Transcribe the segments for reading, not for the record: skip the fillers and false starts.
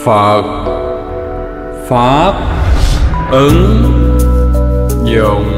Phật Pháp ứng dụng.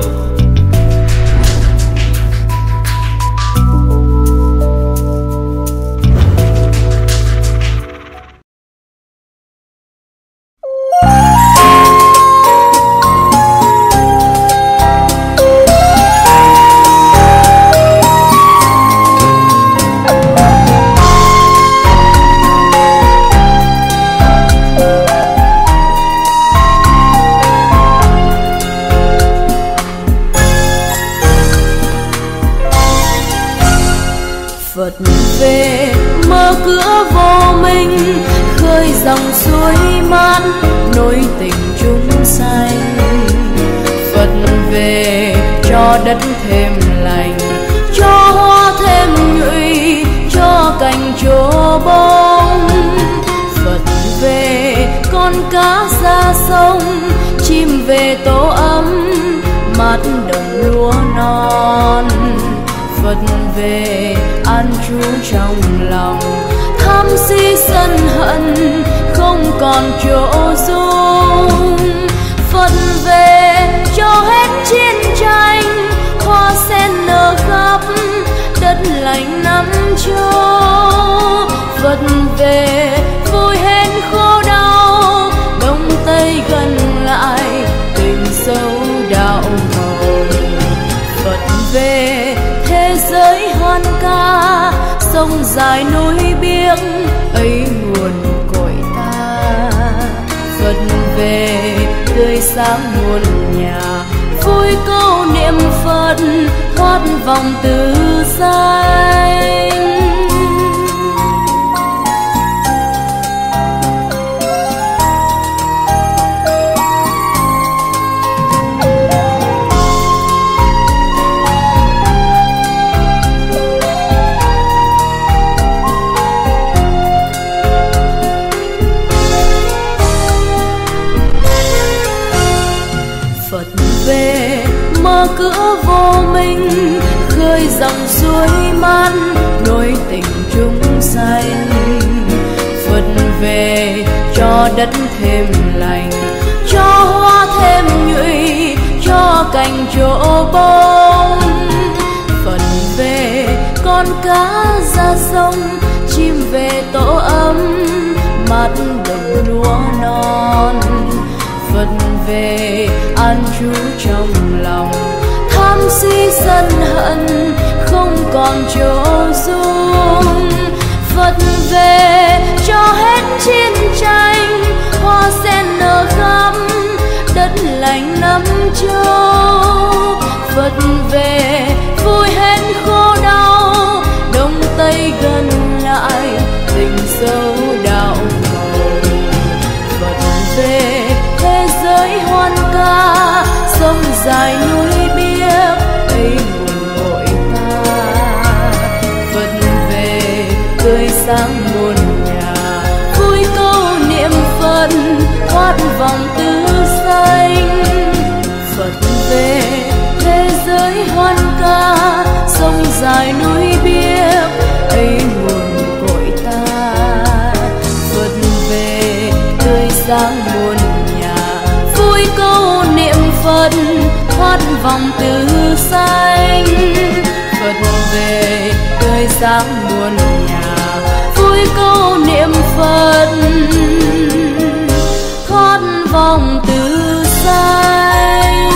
Phật về mở cửa vô minh, khơi dòng suối mát nối tình chúng sanh. Phật về cho đất thêm lành, cho hoa thêm nhụy, cho cành trổ bông. Phật về con cá ra sông, chim về tổ ấm mát đồng lúa non. Phật về an trú trong lòng, tham si sân hận không còn chỗ dung. Phật về cho hết chiến tranh, hoa sen nở khắp đất lành năm châu. Phật về vui hết khổ đau, đông tây gần lại tình sâu đạo màu. Phật về thế giới hoan ca, sông dài núi biếc ấy nguồn cội ta. Phật về tươi sáng muôn nhà, vui câu niệm Phật thoát vòng tử sanh. Phật về mở cửa vô minh, khơi dòng suối mát nối tình chúng sanh. Phật về cho đất thêm lành, cho hoa thêm nhụy, cho cành trổ bông. Phật về con cá ra sông, chim về tổ ấm mát đồng lúa non. Phật về an trú trong lòng, tham si sân hận không còn chỗ dung. Phật về cho hết chiến tranh, hoa sen nở khắp đất lành năm châu. Phật về vui hết khổ đau, đông tây gần lại tình sâu đạo màu. Phật về thế giới hoan ca, sông dài núi biếc ấy nguồn cội ta. Phật về tươi sáng muôn nhà, vui câu niệm Phật thoát vòng tử sanh. Phật về thế giới hoan ca, sông dài núi biếc ấy nguồn cội ta. Phật về tươi sáng muôn vui câu niệm Phật thoát vòng tử sanh. Phật về tươi sáng muôn nhà, vui câu niệm Phật thoát vòng tử sanh.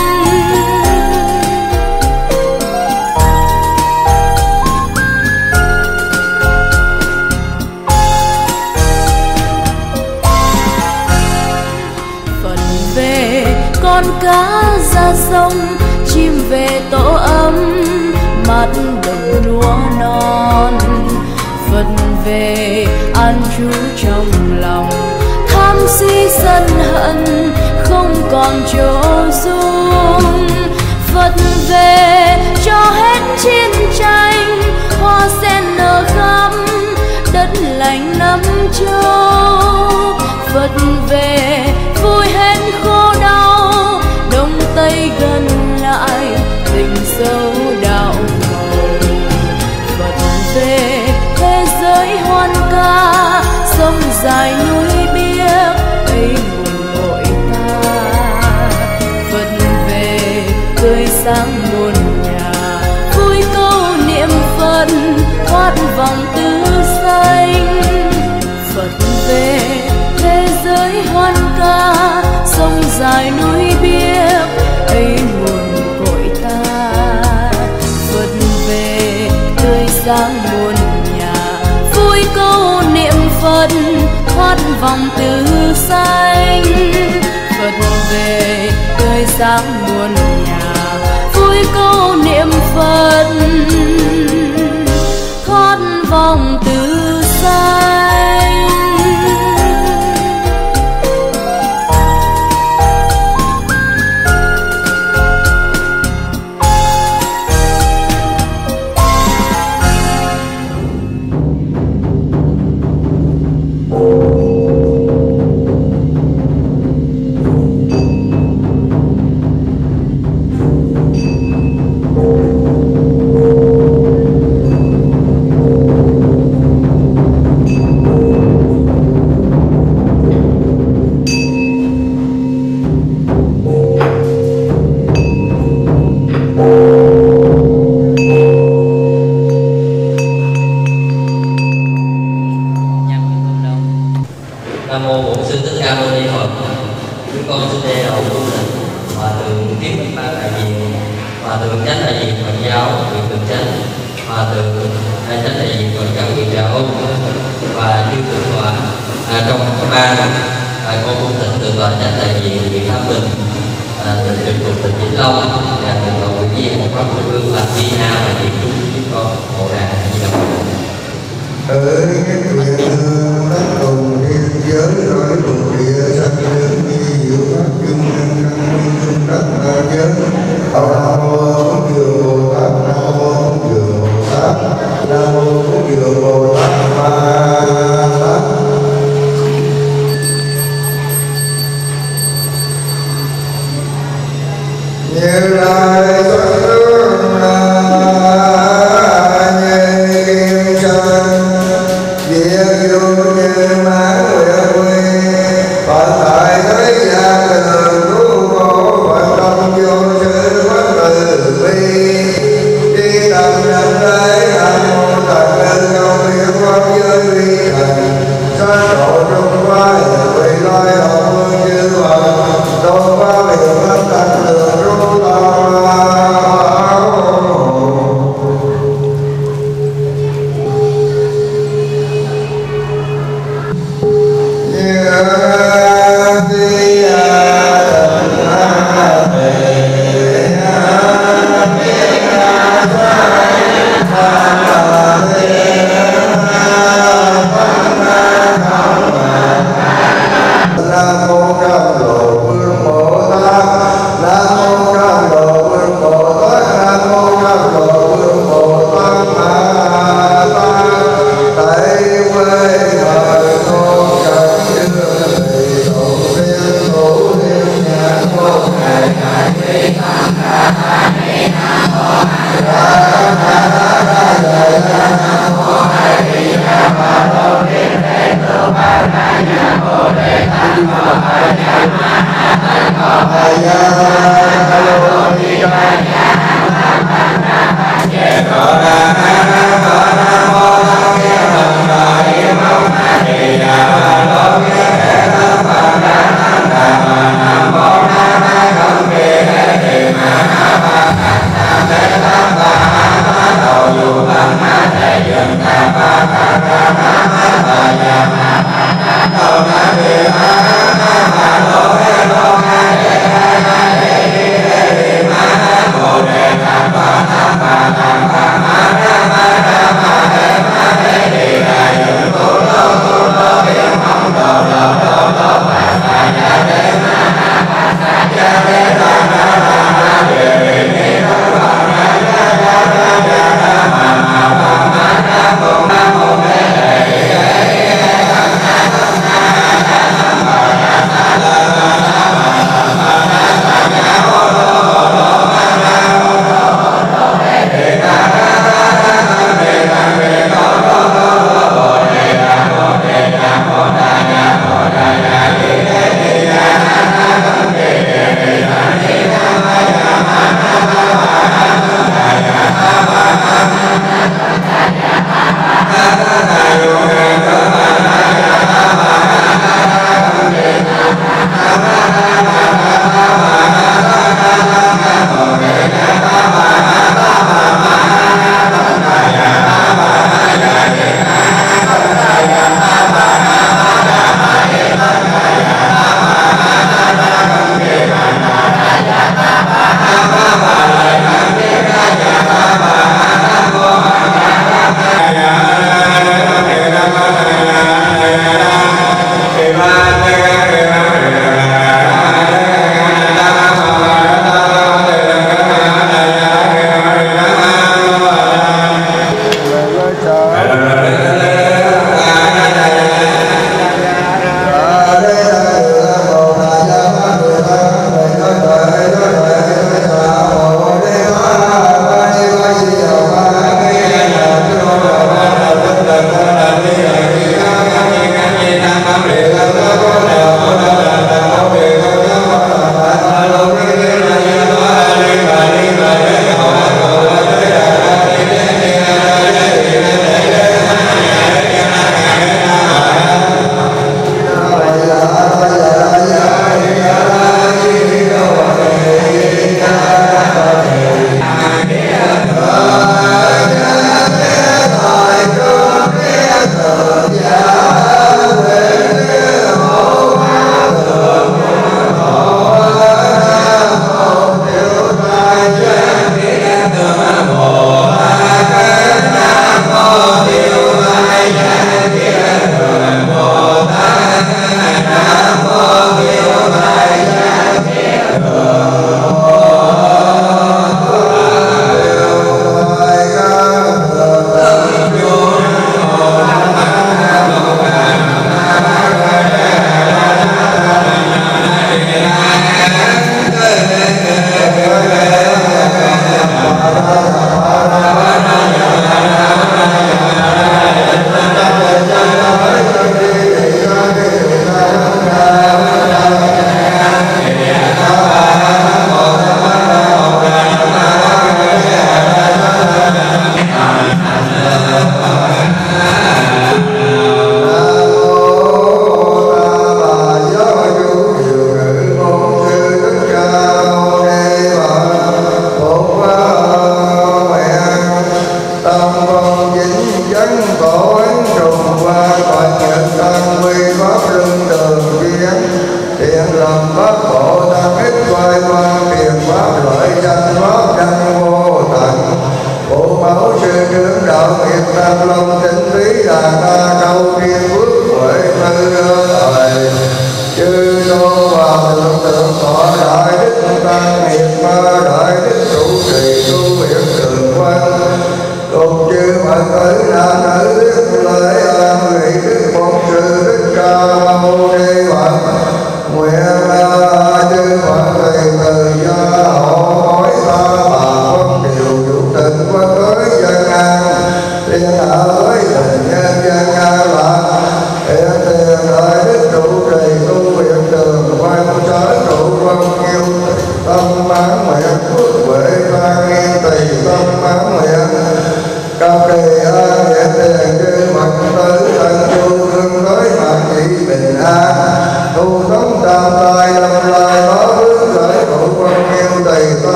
Con cá ra sông, chim về tổ ấm mát đồng lúa non. Phật về an trú trong lòng, tham si sân hận không còn chỗ dung. Phật về cho hết chiến tranh, hoa sen nở khắp đất lành năm châu. Phật về vui hết khổ đau, đông tây gần lại tình sâu đạo màu. Phật về thế giới hoan ca, sông dài núi biếc sáng muôn nhà, vui câu niệm Phật thoát vòng tứ sanh. Phật về thế giới hoan ca, sông dài núi biếc ấy nguồn cội ta. Phật về tươi sáng muôn nhà, vui câu niệm Phật thoát vòng tứ sanh. Phật về tươi sáng muôn nhà, vui câu niệm Phật thoát vòng tứ sanh. Nam mô Bổn Sư Thích Ca Mâu Ni Phật. Chúng con xin đề đầu tu lệnh Hòa thượng Kiến Minh Ba đại diện, Hòa thượng Chánh đại diện Phật giáo huyện Bình Chánh, Hòa thượng Chánh đại diện Phật giáo huyện Trà Ôn và chư thượng tọa trong ban con cung tịnh thượng tọa Chánh đại diện huyện Thái Bình, tịnh trực thuộc tỉnh Vĩnh Long và thượng tọa ủy viên một pháp trung ương là Vi Na và diện chúng con hộ đàn Di Đà Phật. Hỡi các nguyện thương đất cùng thiên giới rồi cùng địa sanh lớn như diệu pháp chung nhân căn đất ta giới. Nam mô Cúng Dường Bồ Tát, Nam mô Cúng Dường Bồ Tát, Nam mô Cúng Dường Bồ Tát Ma Tát. Như lai xuất tướng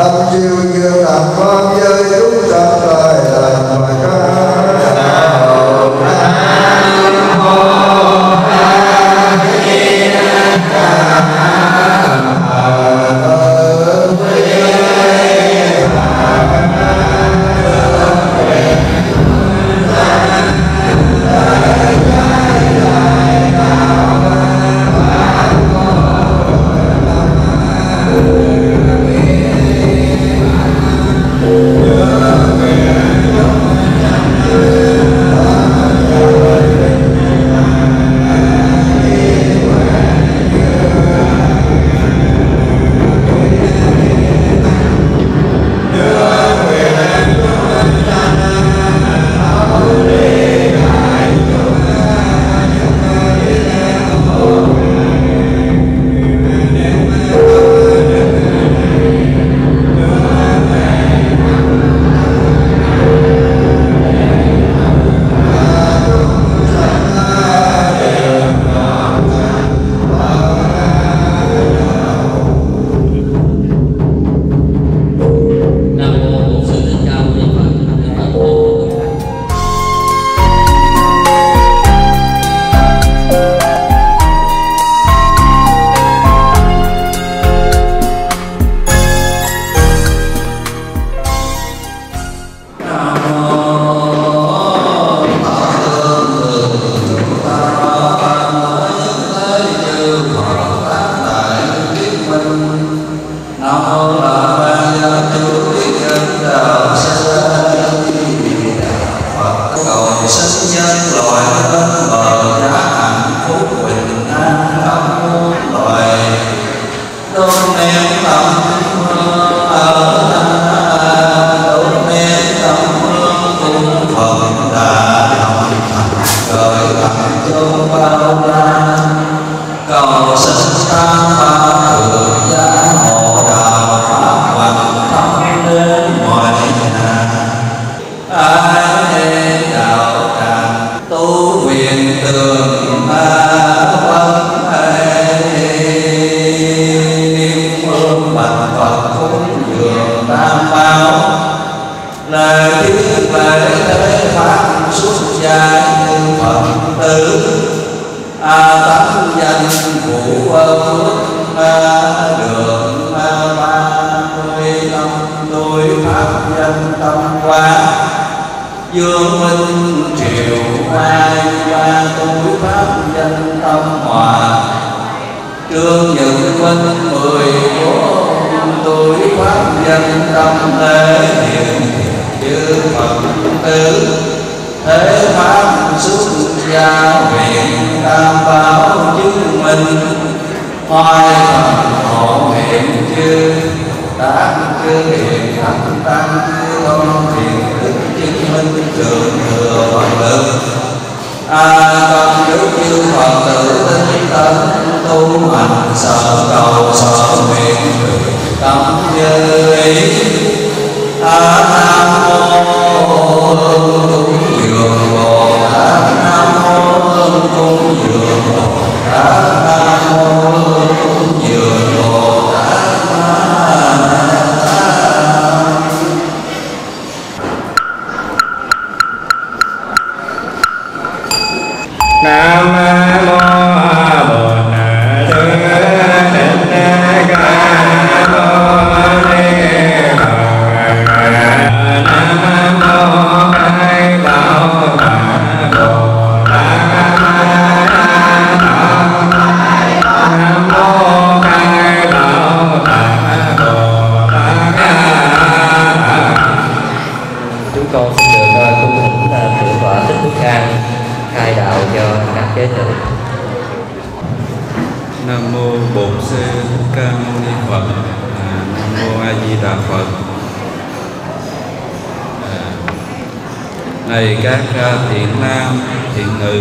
Tâm siêu dương làm pháp giới chúng sanh lại làm bài ca. Này các thiện nam, thiện nữ,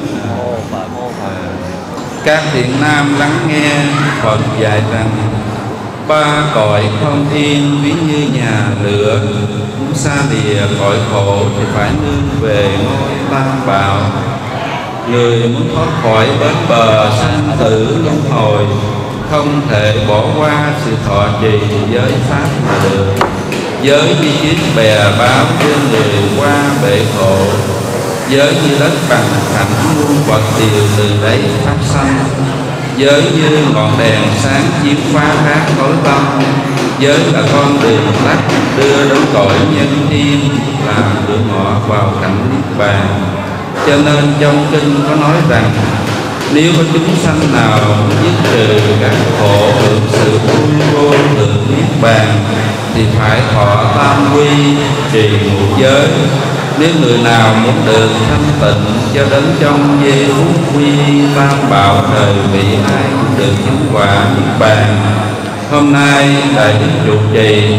các thiện nam lắng nghe Phật dạy rằng ba cõi không yên ví như nhà lửa, muốn xa lìa cõi khổ thì phải nương về ngôi Tam Bảo. Người muốn thoát khỏi bến bờ sanh tử luân hồi không thể bỏ qua sự thọ trì giới pháp mà được. Giới như chiếc bè báo đưa người qua bể khổ, giới như đất bằng thẳng muôn vật đều từ đấy phát sanh. Giới như ngọn đèn sáng chiếu phá các tối tâm, giới là con đường tắt đưa đến cõi nhân thiên, làm cửa ngõ vào cảnh niết bàn. Cho nên trong kinh có nói rằng nếu có chúng sanh nào dứt trừ các khổ hưởng sự vui vô thượng niết bàn thì phải thọ tam quy trì ngũ giới. Nếu người nào muốn được thanh tịnh cho đến trong giây phút quy tam bảo đời vị, ai cũng được chứng quả niết bàn. Hôm nay đại đức trụ trì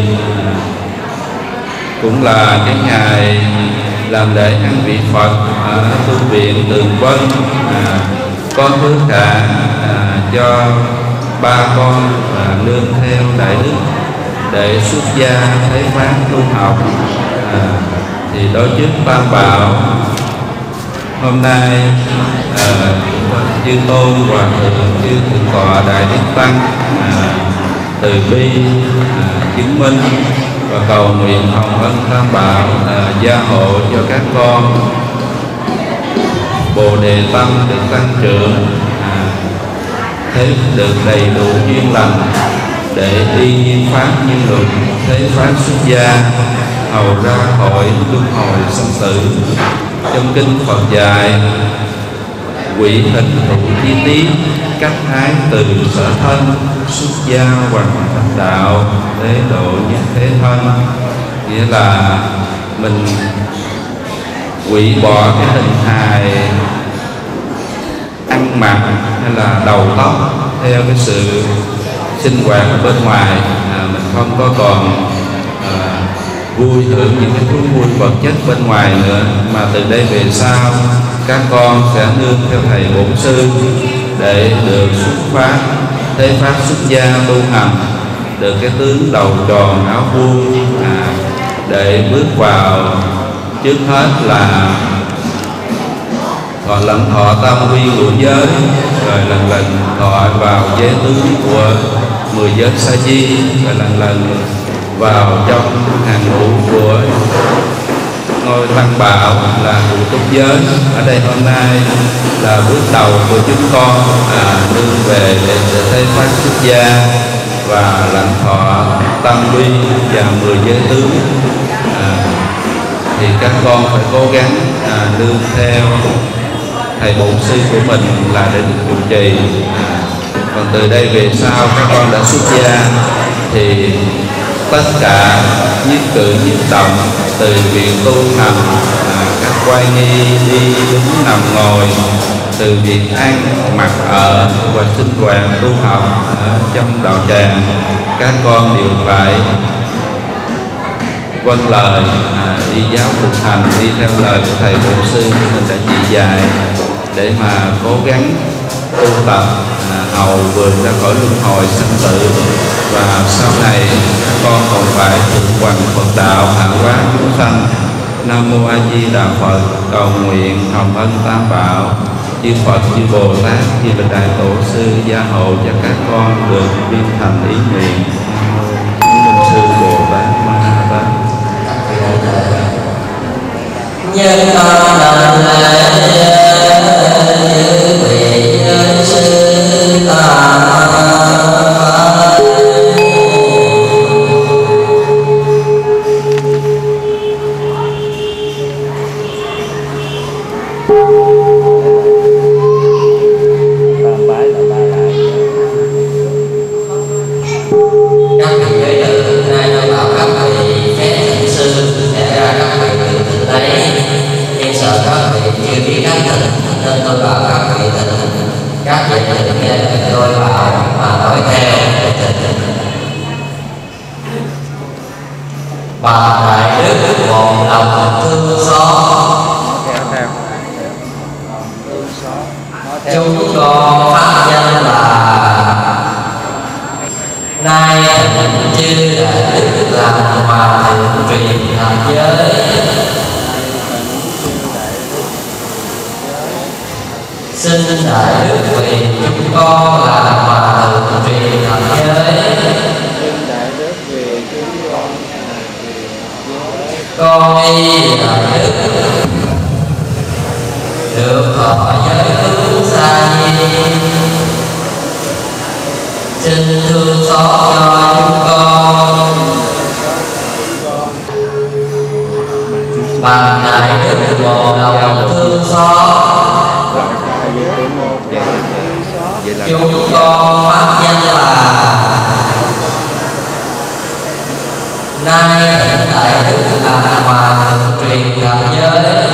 cũng là cái ngày làm lễ ăn vị Phật ở tu viện Tường Vân. Con hứa cả cho ba con nương theo đại đức để xuất gia thấy pháp tu học. Thì đối trước tam bảo, hôm nay chư tôn hòa thượng chư thượng tọa đại đức tăng từ bi chứng minh và cầu nguyện hồng ân tam bảo gia hộ cho các con bồ đề tâm được tăng trưởng, thế được đầy đủ duyên lành để đi nhiên pháp như luật, thế pháp xuất gia hầu ra khỏi luân hồi sinh tử. Trong kinh Phật dạy quỷ hình thụ chi tiết, cách ái từ sở thân, xuất gia hoàn thành đạo, thế độ nhất thế thân. Nghĩa là mình hủy bỏ cái hình hài ăn mặc hay là đầu tóc theo cái sự sinh hoạt ở bên ngoài. Mình không có còn vui hưởng những cái thú vui vật chất bên ngoài nữa, mà từ đây về sau các con sẽ nương theo thầy bổn sư để được xuất phát thế pháp xuất gia tu hành, được cái tướng đầu tròn áo vuông, để bước vào trước hết là thọ lãnh thọ tam quy ngũ giới, rồi lần lần thọ vào giới tướng của 10 giới sa di, rồi lần lần vào trong hàng ngũ của ngôi tăng bảo là ngũ túc giới. Ở đây hôm nay là bước đầu của chúng con nương về để thấy pháp xuất gia và lãnh thọ tam quy và 10 giới tướng. Thì các con phải cố gắng nương theo thầy bổn sư của mình là để được trụ trì. Còn từ đây về sau các con đã xuất gia thì tất cả nhất cử nhất động từ việc tu hành, các quay nghi đi đứng nằm ngồi, từ việc ăn mặc ở và sinh hoạt tu học trong đạo tràng, các con đều phải vâng lời đi giáo thực hành, đi theo lời của thầy bổn sư mình đã chỉ dạy, để mà cố gắng tu tập hầu vượt ra khỏi luân hồi sinh tử. Và sau này các con còn phải thực hành Phật đạo hạ hóa chúng sanh. Nam mô A Di Đà Phật. Cầu nguyện hồng ân tam bảo, chư Phật chư Bồ Tát chư Bạch Đại Tổ sư gia hộ cho các con được viên thành ý nguyện. Nam sư Bồ Tát Ma Tát. Nhân con đảnh lễ vị nhân sư ta. Bà đại đức một lòng thương xót, chúng con pháp danh là nay thành chư đại đức làm hòa thượng truyền thành giới. Xin đại đức quyền chúng con là hòa thượng truyền thành giới. Con y đại đức được thọ giới tướng xa di, xin thương xót cho chúng con bằng đại đức một lòng thương xót. Chúng con phát danh là nay thỉnh đại đức là hòa truyền thành giới,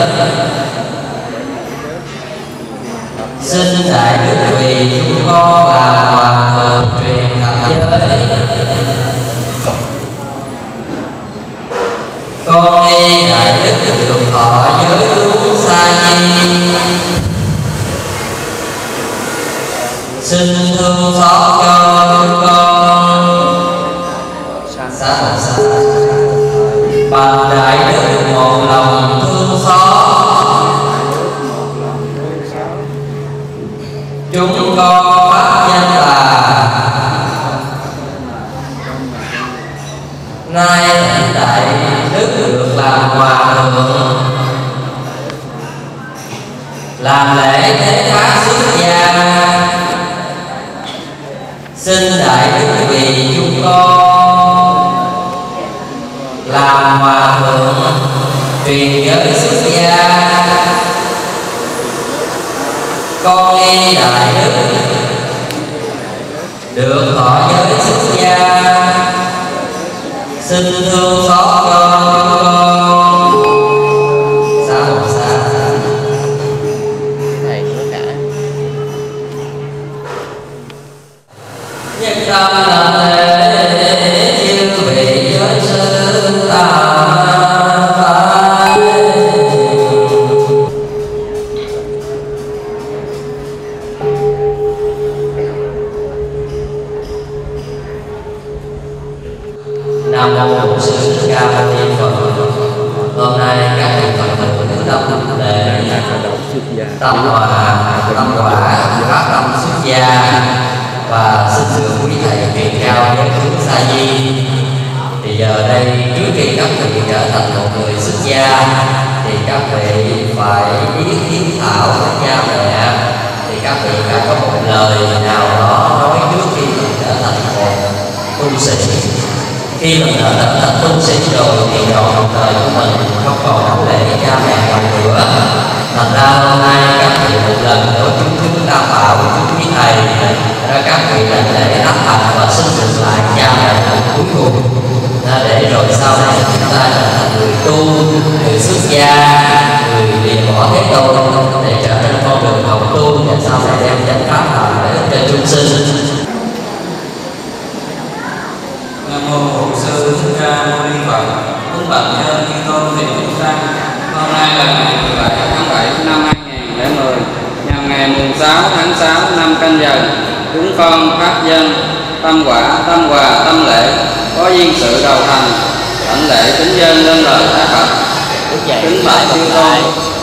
xin đại đức vì chúng con là hòa thượng truyền thành giới. Con y đại đức được thọ giới tướng xa di, xin thương xót cho chúng con bằng đại đức một lòng thương xót. Chúng con phát danh là nay thỉnh đại đức được làm hòa thượng, làm lễ thế pháp xuất gia, xin đại đức vì chúng con làm hòa thượng truyền giới xuất gia. Con y đại đức được thọ giới xuất gia, xin thương xót cho con xa một xa. Nhất tâm làm lễ chư vị giới sư ta. Nam mô Sư Thích Ca Mâu Ni Phật. Hôm nay các vị Phật tử thứ tâm để tâm hòa tâm quả phát tâm xuất gia và xin được quý thầy truyền cao giới tướng sa di. Thì giờ đây trước khi các vị trở thành một người xuất gia thì các vị phải biết hiếu thảo với cha mẹ. Thì các vị phải có một lời nào đó nói trước khi mình trở thành một tu sĩ. Khi mình đã trở thành tu sĩ rồi thì đoạn đời của mình không còn đảnh lễ cha mẹ còn nữa. Thành ra hôm nay các vị một lần nữa chúng ta bảo chúng quý thầy ra các vị đảnh lễ đáp thành và xin dựng lại cha mẹ lần cuối cùng, để rồi sau này chúng ta trở thành người tu, người xuất gia, người lìa bỏ thế tôn để trở nên con đường học tu và sau này đem chánh pháp làm để cho chúng sinh. Nam mô Bổn Sư Thích Ca Mâu Ni Phật. Kính bạch nhân Chư Tôn Thiền Chúng Tăng. Hôm nay là ngày 17 tháng 7 năm 2010, nhằm ngày mùng 6 tháng 6 năm Canh Dần, chúng con phát dân tâm quả, tâm hòa, tâm lễ có duyên sự đầu thành, đảnh lễ kính dân lên lời Thái Phật. Kính bạch Chư Tôn.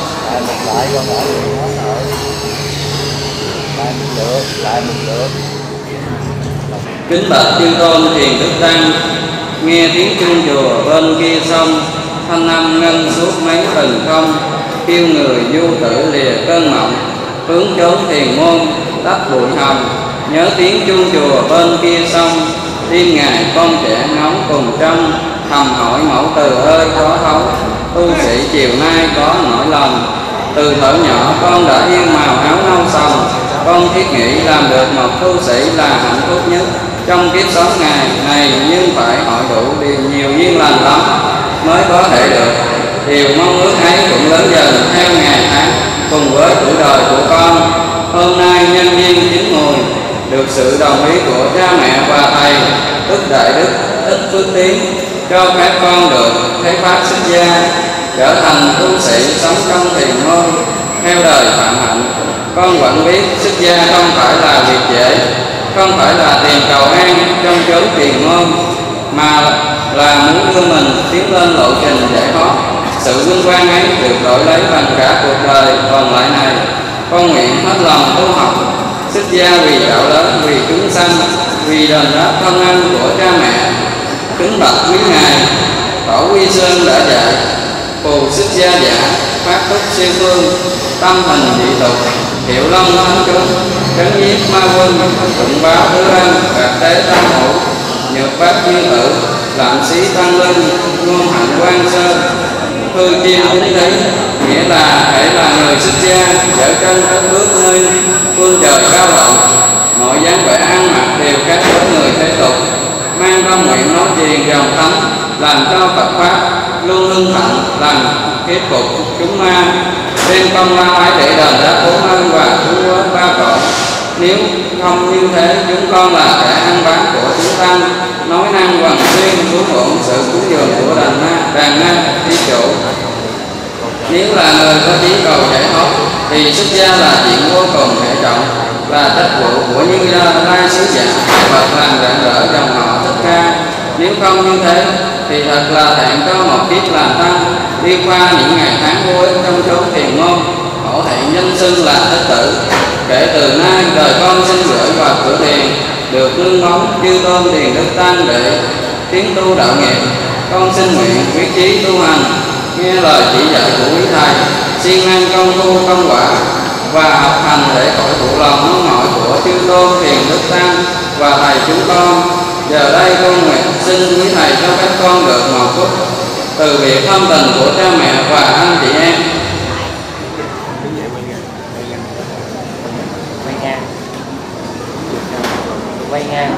Kính bạch Chư Tôn Thiền Đức Tăng. Nghe tiếng chuông chùa bên kia sông, thanh âm ngân suốt mấy từng không, kêu người du tử lìa cơn mộng, hướng chốn thiền môn tách bụi hồng. Nhớ tiếng chuông chùa bên kia sông, tim ngài con trẻ ngóng cùng trông, thầm hỏi mẫu từ ơi có thấu, tu sĩ chiều nay có nỗi lòng. Từ thuở nhỏ con đã yêu màu áo nâu sòng, con thiết nghĩ làm được một tu sĩ là hạnh phúc nhất trong kiếp sống ngày này, nhưng phải hỏi đủ điều nhiều duyên lành lắm mới có thể được. Điều mong ước ấy cũng lớn dần theo ngày tháng cùng với tuổi đời của con. Hôm nay nhân duyên chín mùi, được sự đồng ý của cha mẹ và thầy tức đại đức Thích Phước Tiến, cho phép con được thấy pháp xuất gia, trở thành tu sĩ sống trong thiền môn theo đời Phạm Hạnh. Con vẫn biết xuất gia không phải là việc dễ, không phải là tìm cầu an trong chốn thiền môn, mà là muốn đưa mình tiến lên lộ trình giải thoát. Sự vinh quang ấy được đổi lấy bằng cả cuộc đời còn lại này. Con nguyện hết lòng tu học, xuất gia vì đạo lớn, vì chúng sanh, vì đền đáp công ân của cha mẹ. Kính bạch quý ngài, Tổ Quy Sơn đã dạy phù xuất gia giả phát túc siêu phương, tâm hình dị tục, hiệu long thánh chúng, trấn giết ma quân, tụng báo tứ ân, bạc tế tam hữu, nhược bát duyên tử, làm sĩ tăng lưng, ngôn hạnh quan sơn, hư chiêm chính thí, nghĩa là hãy là người xuất gia dở chân cất bước nơi phương trời cao rộng, mọi dáng vẻ ăn mặc đều khác với người thế tục, mang tâm nguyện nói truyền dòng thánh, làm cho Phật pháp luôn hưng thịnh, làm kiếp phục chúng ma, đem công lao ấy để đền đáp bốn ân và cứu vớt ba cõi. Nếu không như thế, chúng con là kẻ ăn bán của chúng tăng, nói năng quần xuyên xuống ổn sự cúng dường của đàn na thí chủ. Nếu là người có chí cầu giải thoát thì xuất gia là chuyện vô cùng hệ trọng, là trách vụ của Như Lai sứ giả Phật làm rạng rỡ dòng họ Thích Ca. Nếu không như thế thì thật là thẹn có một kiếp làm tăng, đi qua những ngày tháng vô ích trong chốn thiền môn, hổ thẹn danh xưng là Thích Tử. Kể từ nay đời con xin gửi vào cửa thiền, được nương móng chư tôn thiền đức tăng để tiến tu đạo nghiệp. Con xin nguyện quyết chí tu hành, nghe lời chỉ dạy của quý thầy, siêng năng công tu công quả và học hành để khỏi phụ lòng mong mỏi của chư tôn thiền đức tăng và thầy chúng con. Giờ đây con nguyện xin quý thầy cho các con được một phút từ việc thâm tình của cha mẹ và anh chị em. Quay ngang.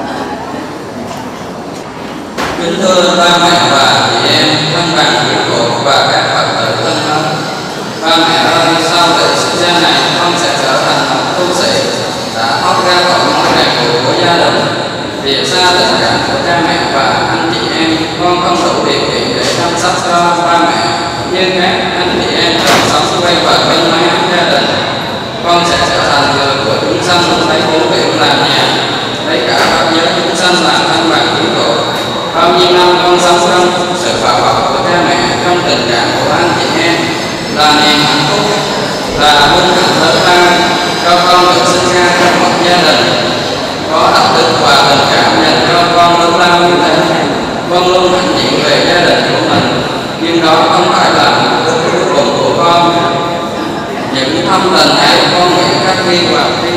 Kính thưa ba mẹ và chị em, thân bằng quý phụ và các Phật tử thân mến, ba mẹ ơi, sau lễ xuất gia này con sẽ trở thành một tu sĩ đã thoát ra khỏi mọi ràng buộc của gia đình, lìa xa tình cảm của cha mẹ và anh chị em. Con không đủ điều kiện để chăm sóc cho ba mẹ như các anh chị em trong sống quay quần bên mái ấm gia đình. Con sẽ trở thành người của chúng sanh, lấy bốn biển làm nhà, lấy cả pháp giới chúng sanh làm thân bằng quý phụ. Bao nhiêu năm con sống trong sự bảo bọc của cha mẹ, trong tình cảm của anh chị em, là niềm hạnh phúc, là vinh hạnh lớn lao cho con được sinh ra trong một gia đình có đạo đức và tình cảm dành cho con lớn lao như thế. Con luôn hãnh diện về gia đình của mình, nhưng đó không phải là mục đích cuối cùng của con. Những thâm tình ấy con nguyện khắc ghi vào tim,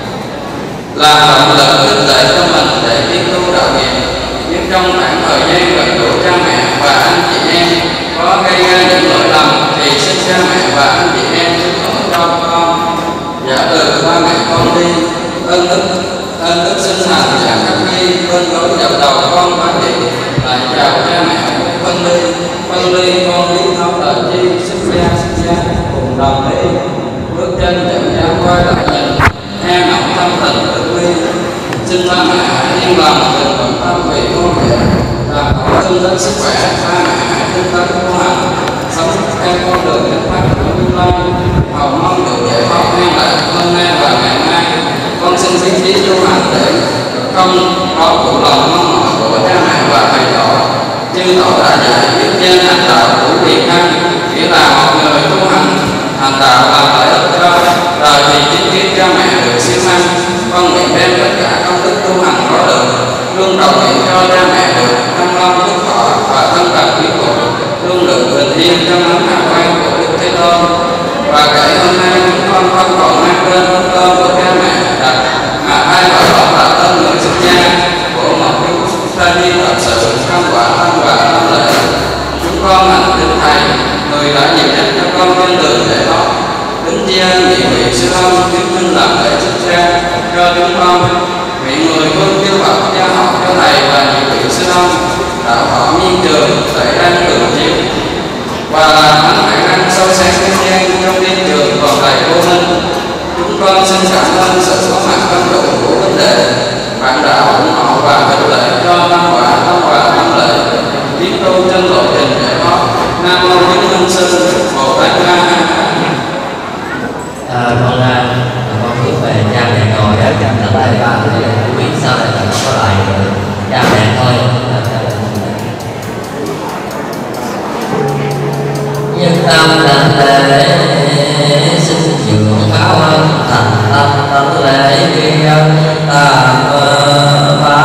là động lực khích lệ cho mình để tiến tu đạo nghiệp. Nhưng trong khoảng thời gian gần gũi cha mẹ và anh chị em có gây ra những lỗi lầm thì xin cha mẹ và anh chị em thứ lỗi cho con, giả từ ba mẹ con đi. Ân đức sinh thành và khắc ghi bên gối dập đầu con bái điện lại chào cha mẹ. Phân ly con biết nói lời chi, xuất gia cùng đồng ý, bước chân chậm rãi quay lại nhìn e ngọc tâm tình tự quy. Xin ba mẹ yên lòng đừng bận tâm vì con mẹ, làm khổ thương đến sức khỏe. Ba mẹ hãy tinh tấn tu hành, sống theo con đường nhất phát của tương lai, hầu mong được giải thoát an lạc hôm nay và ngày mai. Con xin ý chí tu hành để không có phụ lòng mong mỏi của cha mẹ và thầy tổ. Chư tổ đã dạy biết dân hành đạo của Việt Nam, nghĩa là một người tu hành đạo làm lợi ích cho đời thì chính kiến cha mẹ được siêu năng. Con nguyện đem tất cả công đức tu hành có được luôn cầu nguyện cho cha mẹ được thăng long phúc thọ và thân bằng quý phụ, luôn được bình yên trong ấm hào quang của Đức Thế Tôn. Và kể hôm nay chúng con không còn mang tên tên của cha mẹ đặt, mà ai bảo đó là tên người xuất gia của một chúng ta đi thật sự không quả tâm và tâm lệ. Chúng con thành kính thầy, người đã nhiều nhất cho con trên đường để thoát. Kính tri ân nhị vị sư ông chứng minh làm lễ xuất gia cho chúng con. Nguyện người con kêu Phật gia học cho thầy và nhị vị sư ông đạo thọ nhiên trường tại đang thường chiếu và làm ánh khả năng soi sáng thế gian trong thiên trường còn đầy vô minh. Chúng con xin cảm ơn sự có mặt tâm đủ của vấn đề. Bạn đã ủng hộ và khích lệ cho tâm quả tâm lệ tiến tu trên lộ trình giải thoát. Nam mô Chứng Minh Sư Bồ Tát Ma. Con hướng về cha mẹ ngồi đó, làm lại ba không biết sao lại không có lại cha mẹ thôi. Nhân tâm đảnh lễ xin dường báo ân thành tâm tấn lễ tri ân tam pháp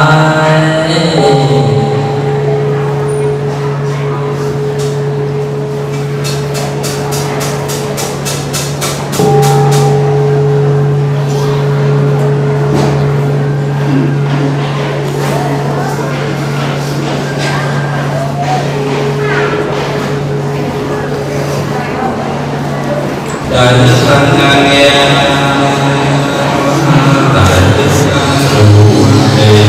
Đại đức tăng nghe đại đức trụ trì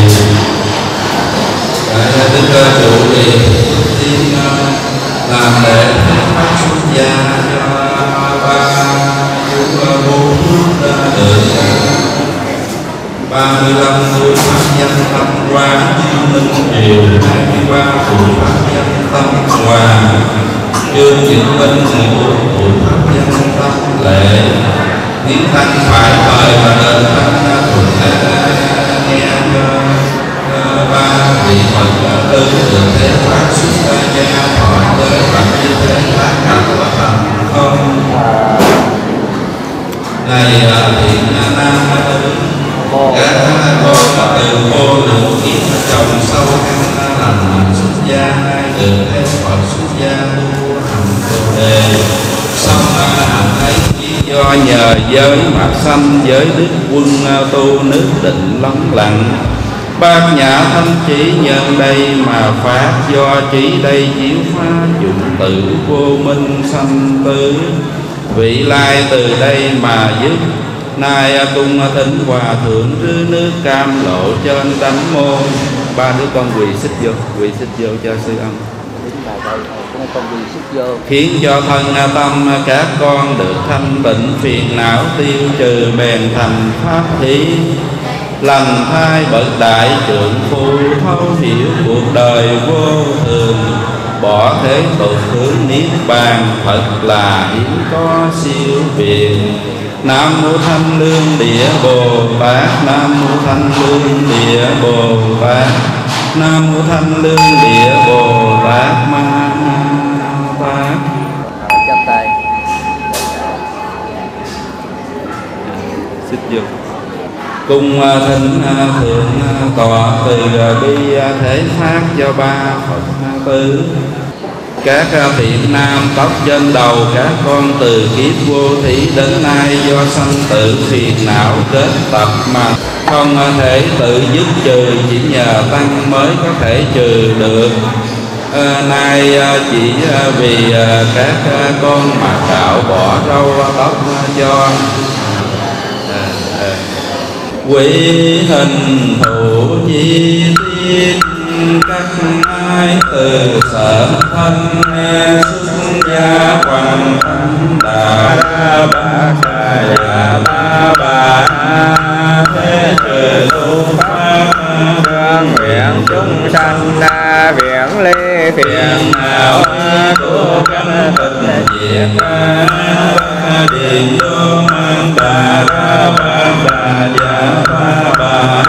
đại đức trụ trì xin làm lễ phát xuất gia cho bốn đời 35 tuổi pháp danh tâm quán minh triều 23 tuổi pháp danh tâm hòa chương Diễn Minh 14 tuổi pháp danh tâm lệ Tiến Thanh phải mời và đền thanh thuận nghe ba vị Phật tư được thế phát xuất gia hỏi tới bằng như thế phát hành và thành không này thiện nam các con từ vô lượng kiếp trồng sâu căn lành xuất gia hai được thế Phật xuất gia tu hành Bồ đề xong hành ấy chỉ do nhờ giới mà sanh giới đức quân tu nước định lắng lặng bát nhã thanh chỉ nhân đây mà phát do chỉ đây chiếu phá dụng tử vô minh sanh tử vị lai từ đây mà dứt nay cung thính hòa thượng rư nước cam lộ trên đánh môn ba đứa con quỳ xích vô cho sư ông khiến cho thân tâm các con được thanh tịnh phiền não tiêu trừ bèn thành pháp thí lành thai bậc đại trượng phu thấu hiểu cuộc đời vô thường bỏ thế tục hướng niết bàn thật là hiếm có siêu việt Nam mô Thanh Lương Địa Bồ Tát Nam mô Thanh Lương Địa Bồ Tát Nam mô Thanh Lương Địa Bồ Tát Ma Tát. Chắp tay. Xích vô. Cung thính thượng tọa từ bi thể thác cho ba Phật tử. Các thiện nam tóc trên đầu các con từ kiếp vô thí đến nay do sanh tử phiền não kết tập mà không thể tự dứt trừ, chỉ nhờ tăng mới có thể trừ được. Nay chỉ vì các con mà cạo bỏ râu tóc cho quý hình thù chi tiết các ai từ sở thân xuất gia hoàn thành đà ba ca ba ba thế trời tu pháp đương nguyện chúng sanh đa viễn ly phiền não tu căn tịnh diệt điện đô mang đà ba đà dạ ba ba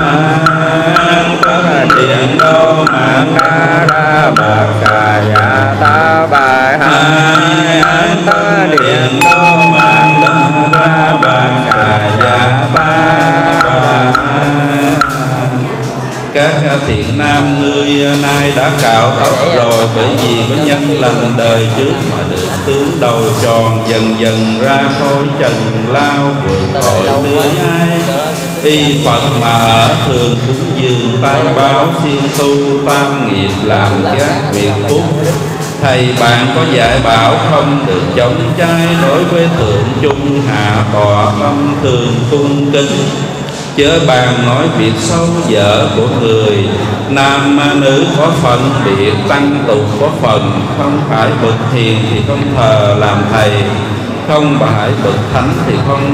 điện đô mạng ra bạc cà ya ta bài hai an ta điện đô mạng ra bạc cà ya ta. Các thiện nam ngươi nay đã cạo tóc rồi, bởi vì có nhân lành đời trước mà được tướng đầu tròn, dần dần ra khỏi trần lao vượt khỏi lưới ai. Y Phật mà ở thường cúng dường tam báo, siêng tu tam nghiệp làm các việc phúc. Thầy bạn có dạy bảo không được chống trái, đối với thượng trung hạ tọa tâm thường cung kính. Chớ bàn nói việc xấu dở của người, nam nữ có phân biệt, tăng tục có phần. Không phải bậc hiền thì không thờ làm thầy, không phải bậc thánh thì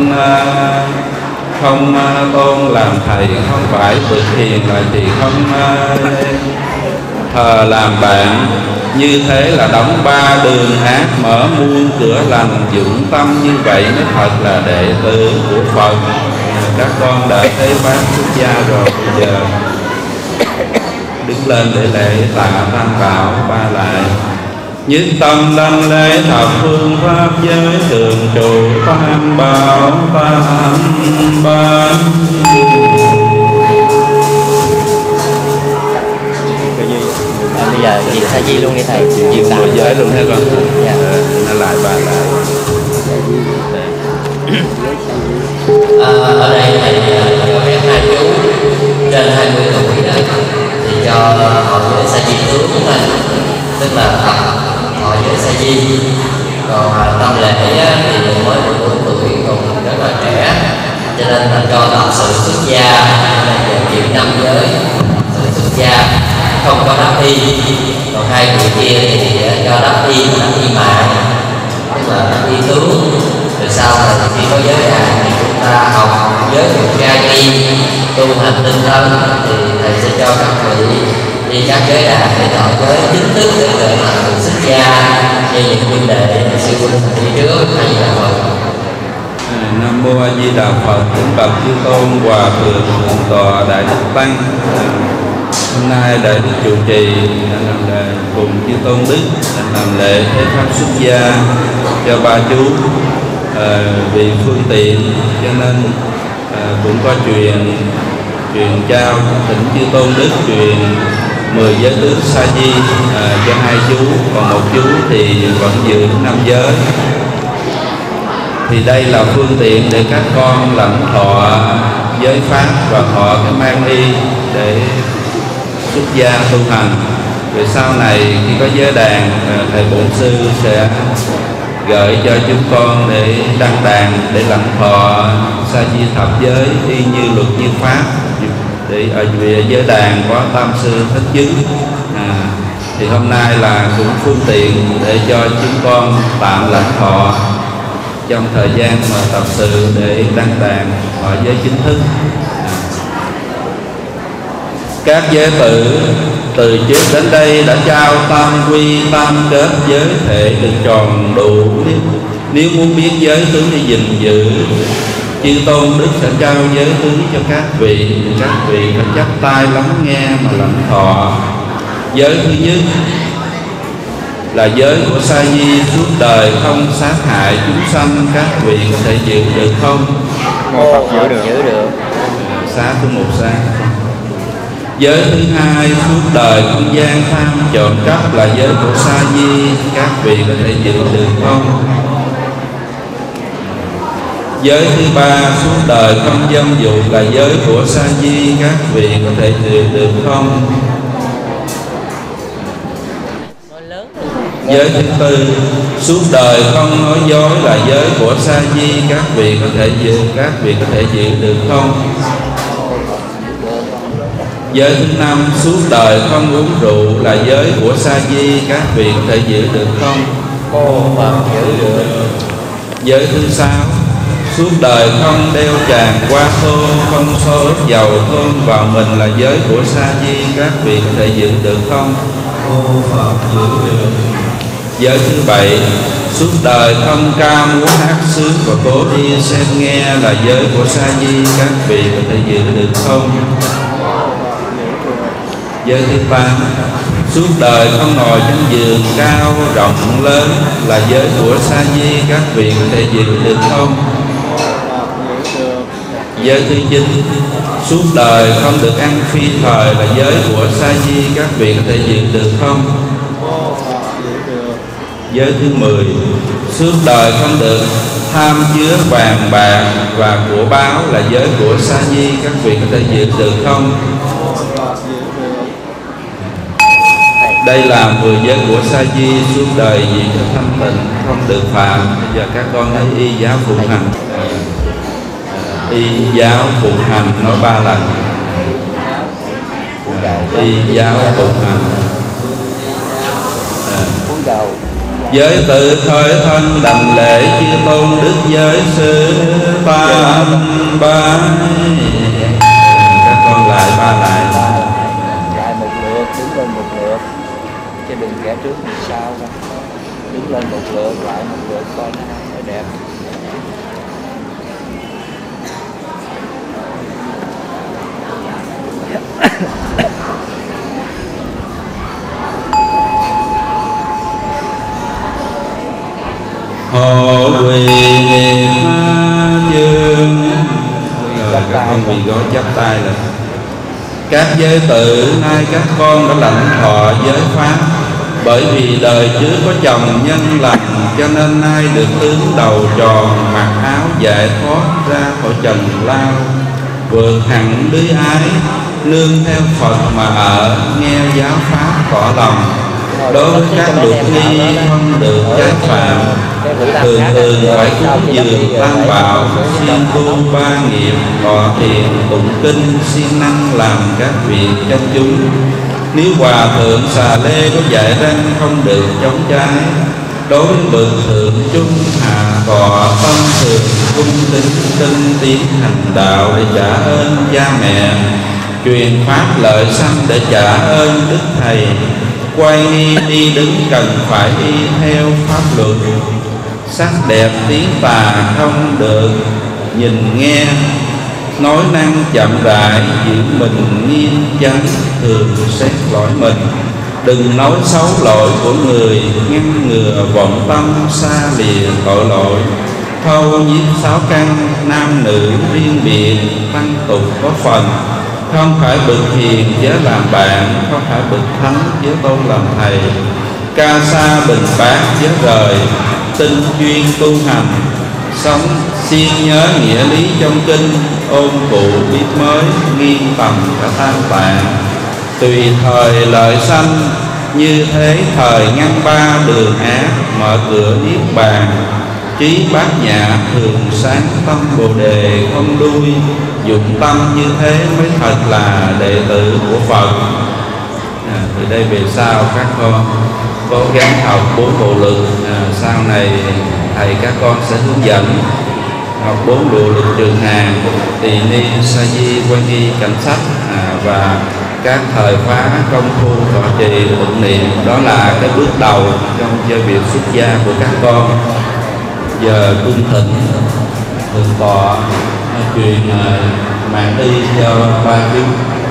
không tôn làm thầy, không phải bậc hiền lại thì không thờ làm bạn. Như thế là đóng ba đường ác, mở muôn cửa lành, dụng tâm như vậy mới thật là đệ tử của Phật. Các con đã thấy bác xuất gia rồi, bây giờ đứng lên để lễ tạ tam bảo ba lại. Nhất tâm đảnh lễ thập phương pháp giới, thường trụ tam bảo tam ban. Bây giờ chị sa di luôn đi thầy, chịu tạ giới luôn hay con? Dạ. Nó lại ba lại. Ở đây thầy cho phép hai chú trên 20 tuổi đó thì cho họ giới sa di tướng của mình, tức là họ giới sa di Còn tâm lễ thì mới 14 tuổi còn rất là trẻ, cho nên là cho tập sự xuất gia, là chịu 5 giới sự xuất gia, không có đắp y. Còn hai vị kia thì cho đắp y mạng, tức là đắp y tướng. Rồi sau này khi có giới hạn thì chúng ta học giới thuộc gia y, tu hành tinh tấn, thì thầy sẽ cho các vị đi các giới đàn để thọ giới chính thức để mà xuất gia như những huynh đệ sư huynh đi trước. Hay là Phật. Nam mô A Di Đà Phật. Kính bạch chư tôn hòa thượng thượng tọa đại đức tăng. Hôm nay đại đức trụ trì làm lễ cùng chư tôn đức làm lễ thế pháp xuất gia cho ba chú vì phương tiện, cho nên cũng có truyền trao thỉnh chư tôn đức truyền 10 giới tướng sa di cho hai chú, còn một chú thì vẫn giữ 5 giới. Thì đây là phương tiện để các con lãnh thọ giới pháp và thọ cái mang y để xuất gia tu hành. Rồi sau này khi có giới đàn, thầy bổn sư sẽ gửi cho chúng con để đăng đàn để lãnh thọ sa di thập giới y như luật như pháp. Để ở về giới đàn có tam sư thích chứng, thì hôm nay là cũng phương tiện để cho chúng con tạm lãnh thọ trong thời gian mà tập sự để đăng đàn thọ giới chính thức. Các giới tử từ trước đến đây đã trao tam quy tam kết giới thể được tròn đủ. Nếu muốn biết giới tướng để gìn giữ, chư tôn đức sẽ trao giới tướng cho các vị. Các vị phải chắp tay lắng nghe mà lãnh thọ. Giới thứ nhất là giới của sa di suốt đời không sát hại chúng sanh. Các vị có thể giữ được không? Giữ được. Xá thứ một xá. Giới thứ hai suốt đời không gian tham trộm cắp là giới của sa di. Các vị có thể giữ được không? Giới thứ ba suốt đời không dâm dục là giới của sa di. Các vị có thể giữ được không? Giới thứ tư suốt đời không nói dối là giới của sa di. Các vị có thể giữ được không? Giới thứ năm suốt đời không uống rượu là giới của sa di. Các vị có thể giữ được không? Giữ được. Giới thứ sáu suốt đời không đeo tràng qua thôn, không so ướp dầu thơm vào mình là giới của sa di. Các vị có thể giữ được không? Giữ được. Giới thứ bảy suốt đời không ca múa hát sướng và cố đi xem nghe là giới của sa di. Các vị có thể giữ được không? Giới thứ tám suốt đời không ngồi trên giường cao rộng lớn là giới của sa di. Các vị có thể giữ được không? Giới thứ chín suốt đời không được ăn phi thời là giới của sa di. Các vị có thể giữ được không? Giới thứ 10 suốt đời không được tham chứa vàng bạc và của báo là giới của sa di. Các vị có thể giữ được không? Đây là 10 giới của sa di suốt đời vì cho thanh tịnh không được phạm. Bây giờ các con hãy y giáo phụng hành. Y giáo phụng hành nói 3 lần. Y giáo phụng hành. Giới tự khởi thân đảnh lễ chư tôn đức giới sư tam bái. Các con lại 3 lại. Lại một lượt, đứng lên một lượt, chứ đừng kẻ trước thì sau đâu. Đứng lên một lượt, lại một lượt coi nó phải đẹp. Hộ quỳ dương. Rồi các con quỳ gối chắp tay lại. Các giới tử nay các con đã lãnh thọ giới pháp. Bởi vì đời trước có chồng nhân lành, cho nên nay được tướng đầu tròn, mặc áo giải thoát ra khỏi trần lao, vượt hẳn lưới ái, nương theo Phật mà ở, nghe giáo pháp tỏ lòng. Đối với các luật nghi không được trái phạm, thường thường phải cúng dường tam bảo, siêng tu ba nghiệp, thọ thiền tụng kinh, siêng năng làm các việc cho chúng. Nếu hòa thượng Xà Lê có dạy rằng không được chống trái, đối với bậc thượng chúng hạ thọ tâm thường cung kính tinh tiến hành đạo để trả ơn cha mẹ, truyền pháp lợi sanh để trả ơn đức thầy, quay nghi đi đứng cần phải y theo pháp luật, sắc đẹp tiếng tà không được nhìn nghe, nói năng chậm rãi giữ mình nghiêm chánh, thường xét lỗi mình, đừng nói xấu lỗi của người, ngăn ngừa vọng tâm xa lìa tội lỗi, thâu nhiếp sáu căn nam nữ riêng biệt, tăng tục có phần, không phải bậc hiền chớ làm bạn, không phải bậc thánh chớ tôn làm thầy, ca sa bình bát chớ rời, tinh chuyên tu hành, sống siêng nhớ nghĩa lý trong kinh, ôn cụ biết mới, nghiêng tầm cả tam tạng, tùy thời lợi sanh, như thế thời ngăn ba đường ác, mở cửa niết bàn, trí bát nhã thường sáng, tâm bồ đề không đuôi, dụng tâm như thế mới thật là đệ tử của Phật. Từ đây về sau các con cố gắng học 4 bộ lực, sau này thầy các con sẽ hướng dẫn học 4 bộ lực trường hàng, tỳ ni, sa di, quan nghi, cảnh sách, và các thời khóa công phu thọ trì tụng niệm. Đó là cái bước đầu trong chơi việc xuất gia của các con. Giờ cung thỉnh thượng tọa truyền mạng y cho ba chúng.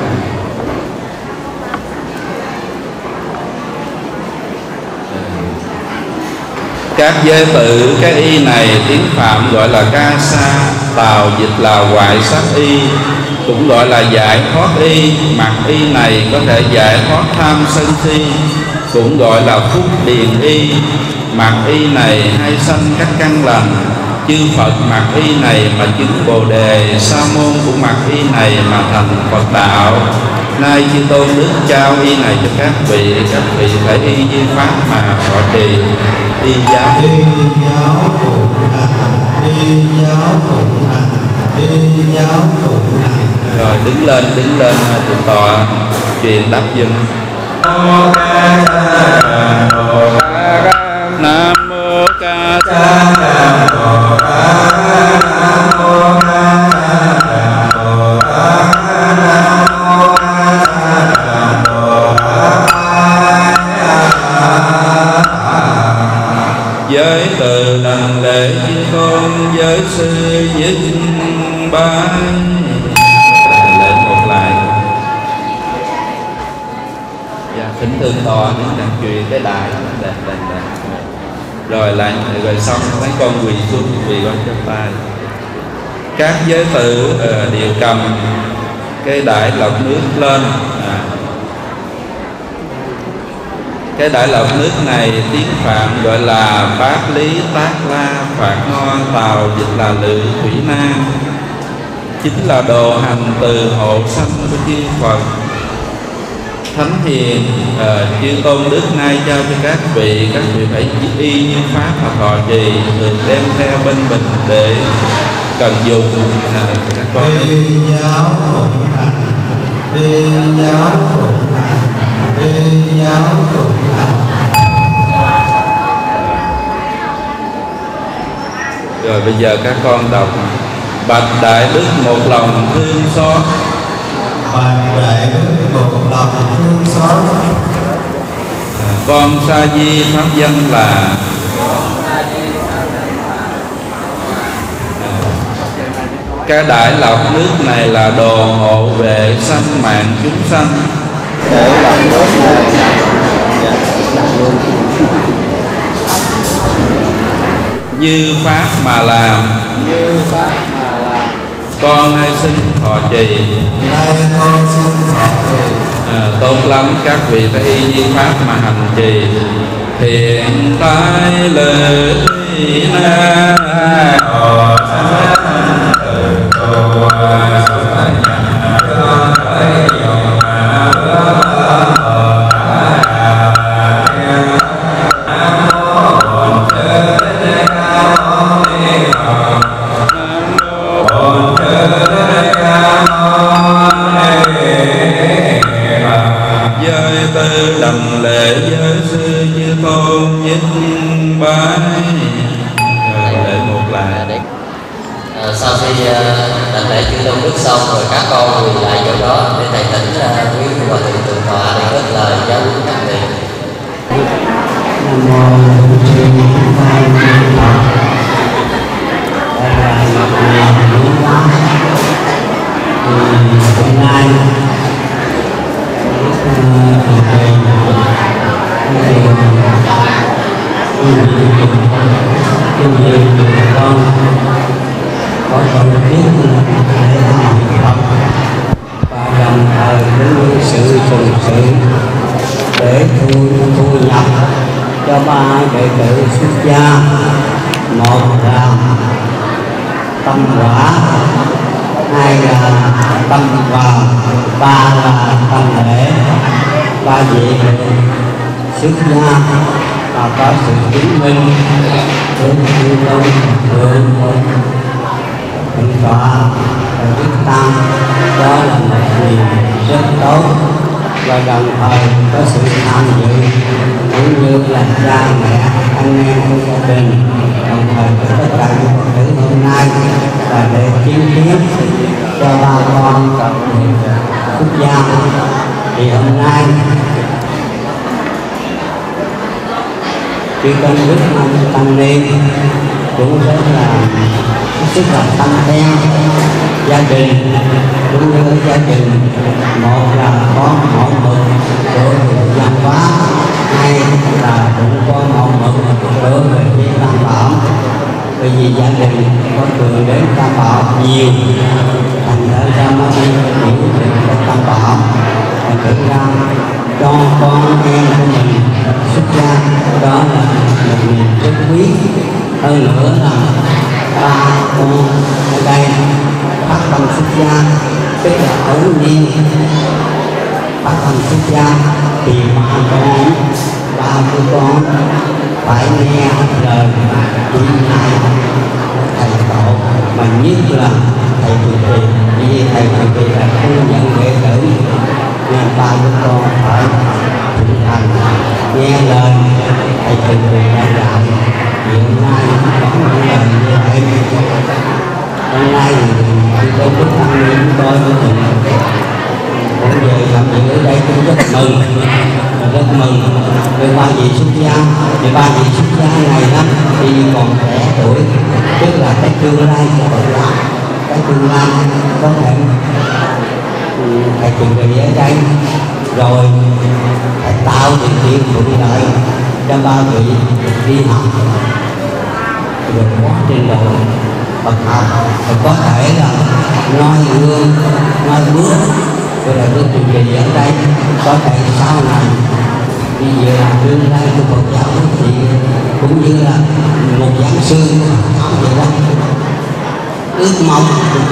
Các giới tử cái y này tiếng Phạm gọi là ca sa, Tào dịch là hoại sát y, cũng gọi là giải thoát y. Mặc y này có thể giải thoát tham sân si, cũng gọi là phúc điền y. Mặc y này hay sanh các căn lành, chư Phật mặc y này mà chứng Bồ đề, sa môn cũng mặc y này mà thành Phật đạo. Nay chư tôn đức trao y này cho các vị phải y như pháp mà thọ trì. Y giáo rồi đứng lên thượng tọa truyền đáp dân. Nam mô ca sa Nam mô giới từ đảnh lễ chư tôn giới sư nhất bái. Lễ một lại. Dạ, thỉnh thượng tọa đến đàn truyền cái đại. Rồi lại rồi xong mấy con quỳ xuống, quỳ con chắp tay. Các giới tử đều cầm cái đại lọc nước lên. Cái đại lọc nước này tiếng Phạm gọi là Bát Lý Tác La, Phạn Ho, Tào dịch là Lự Thủy Nam, chính là đồ hành từ hộ sanh của chư Phật. Thánh hiền chư tôn đức nay trao cho các vị phải y như pháp mà thọ trì, thường đem theo bên mình để cần dùng. Các con giáo phụng hành, giáo phụng hành, giáo phụng hành. Rồi bây giờ các con đọc: bạch đại đức một lòng thương xót, bạch đại đức một lòng thương xót. Con sa di pháp danh là cái đại lọc nước này là đồ hộ vệ sanh mạng chúng sanh. Để lọc nước này như pháp mà làm, con nay xin thọ trì. Tốt lắm, các vị phải y như pháp mà hành trì. Thiện tai lợi na bái. Lễ một là sau khi đảnh lễ chư tôn đức xong rồi các con quỳ lại chỗ đó để thầy tỉnh quý hòa thượng tường tọa để cất lời giáo huấn các vị. Nam mô Bổn Sư Thích Ca Mâu Ni Phật. Đây là một ngày đúng đắn. Hôm nay con có cần thiết để học Phật và đồng thời với sự phụng sự để thu nhập cho ba đệ tử xuất gia. Một là tâm quả, hai là tâm quà, ba là tâm lễ. Ba vị xuất gia và có sự chứng minh đến chư tôn thượng thượng tọa và đức tăng, đó là một điều rất tốt. Và đồng thời có sự tham dự cũng như là cha mẹ anh em trong gia đình, đồng thời với tất cả những Phật tử hôm nay là để chứng kiến cho ba con xuất gia. Thì hôm nay chư tôn đức tăng ni cũng rất là tâm theo gia đình, cũng như gia đình một là có mẫu mực đối với văn hóa, hai là cũng có mẫu mực đối với Tam Bảo. Bởi vì gia đình có thường đến Tam Bảo nhiều, thành ra mới hiểu được Tam Bảo. Thành thực ra cho con em của mình xuất gia, đó là một niềm rất quý. Hơn nữa là ba con ở đây phát tâm xuất gia, tức là ấu niên phát tâm xuất gia, thì ba con phải nghe lời chỉ dạy thầy tổ, mà nhất là thầy trụ trì. Vì thầy trụ trì là không nhận đệ tử, nên ba con phải thực hành nghe lời thầy trụ trì đã dạy. Hiện nay có những lời như vậy. Hôm nay thì tôi cũng tăng ni chúng tôi với mình cũng về làm việc ở đây cũng rất mừng, với ba vị xuất gia. Thì ba vị xuất gia này đó thì còn trẻ tuổi, tức là cái tương lai của Phật giáo, cái tương lai có thể thầy chuẩn bị ở đây rồi phải tạo điều kiện thuận lợi cho ba vị đi học được quá trình độ Phật học, và có thể là noi gương, noi bước, rồi là bước trình bày ở đây. Có thể sau này bây giờ là tương lai của Phật giáo thì cũng như là một giảng sư vậy đó. Ước mong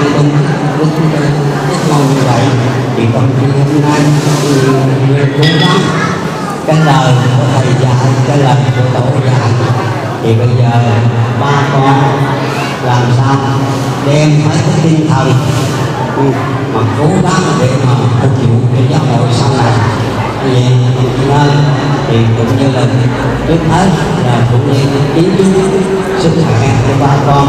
như vậy. Thì trong khi hôm nay nhiều cố gắng cái lời của thầy dạy, cái lời của tổ dạy, thì bây giờ ba con làm sao đem hết cái tinh thần mà cố gắng để mà phục vụ cho giáo hội sau này. Vậy nên thì cũng như là trước hết là cũng như kiến chúc sức khỏe của ba con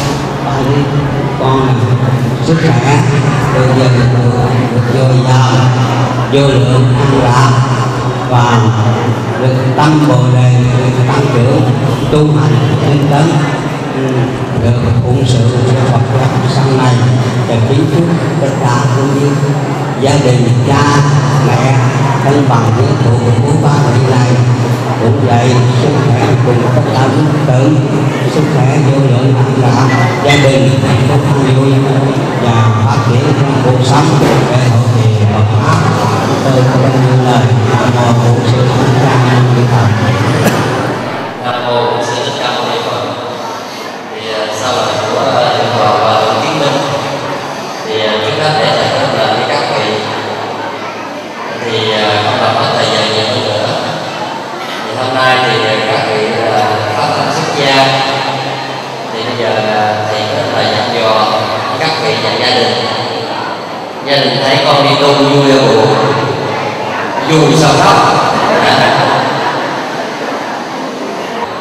sức khỏe được dồi dào, vô lượng an lạc, và được tâm bồ đề, được tăng trưởng tu hành tinh tấn, được phụng sự cho Phật giáo sau này. Và kính chúc tất cả cũng như gia đình, cha mẹ, thân bằng nghĩa phụ của ba vị này cũng vậy, sức khỏe cùng tất cả những tử, sức khỏe vô lượng an lạc, gia đình hạnh phúc vui và phát triển trong cuộc sống để hậu trì Phật pháp. Tôi có bao nhiêu lời Nam mô Bổn Sư Thích Ca Mâu Ni Phật. Nam mô Bổn Sư Thích Ca Mâu Ni Phật. Thì sau lời của Thượng tọa và Thượng Kiến Minh thì trước hết để thầy kết lời với các vị thì không cần nói thầy dạy nhiều hơn nữa. Thì hôm nay thì các vị phát tâm xuất gia, thì bây giờ thầy kết lời dặn dò các vị và gia đình. Gia đình thấy con đi tu vui là buồn, vui sao khóc.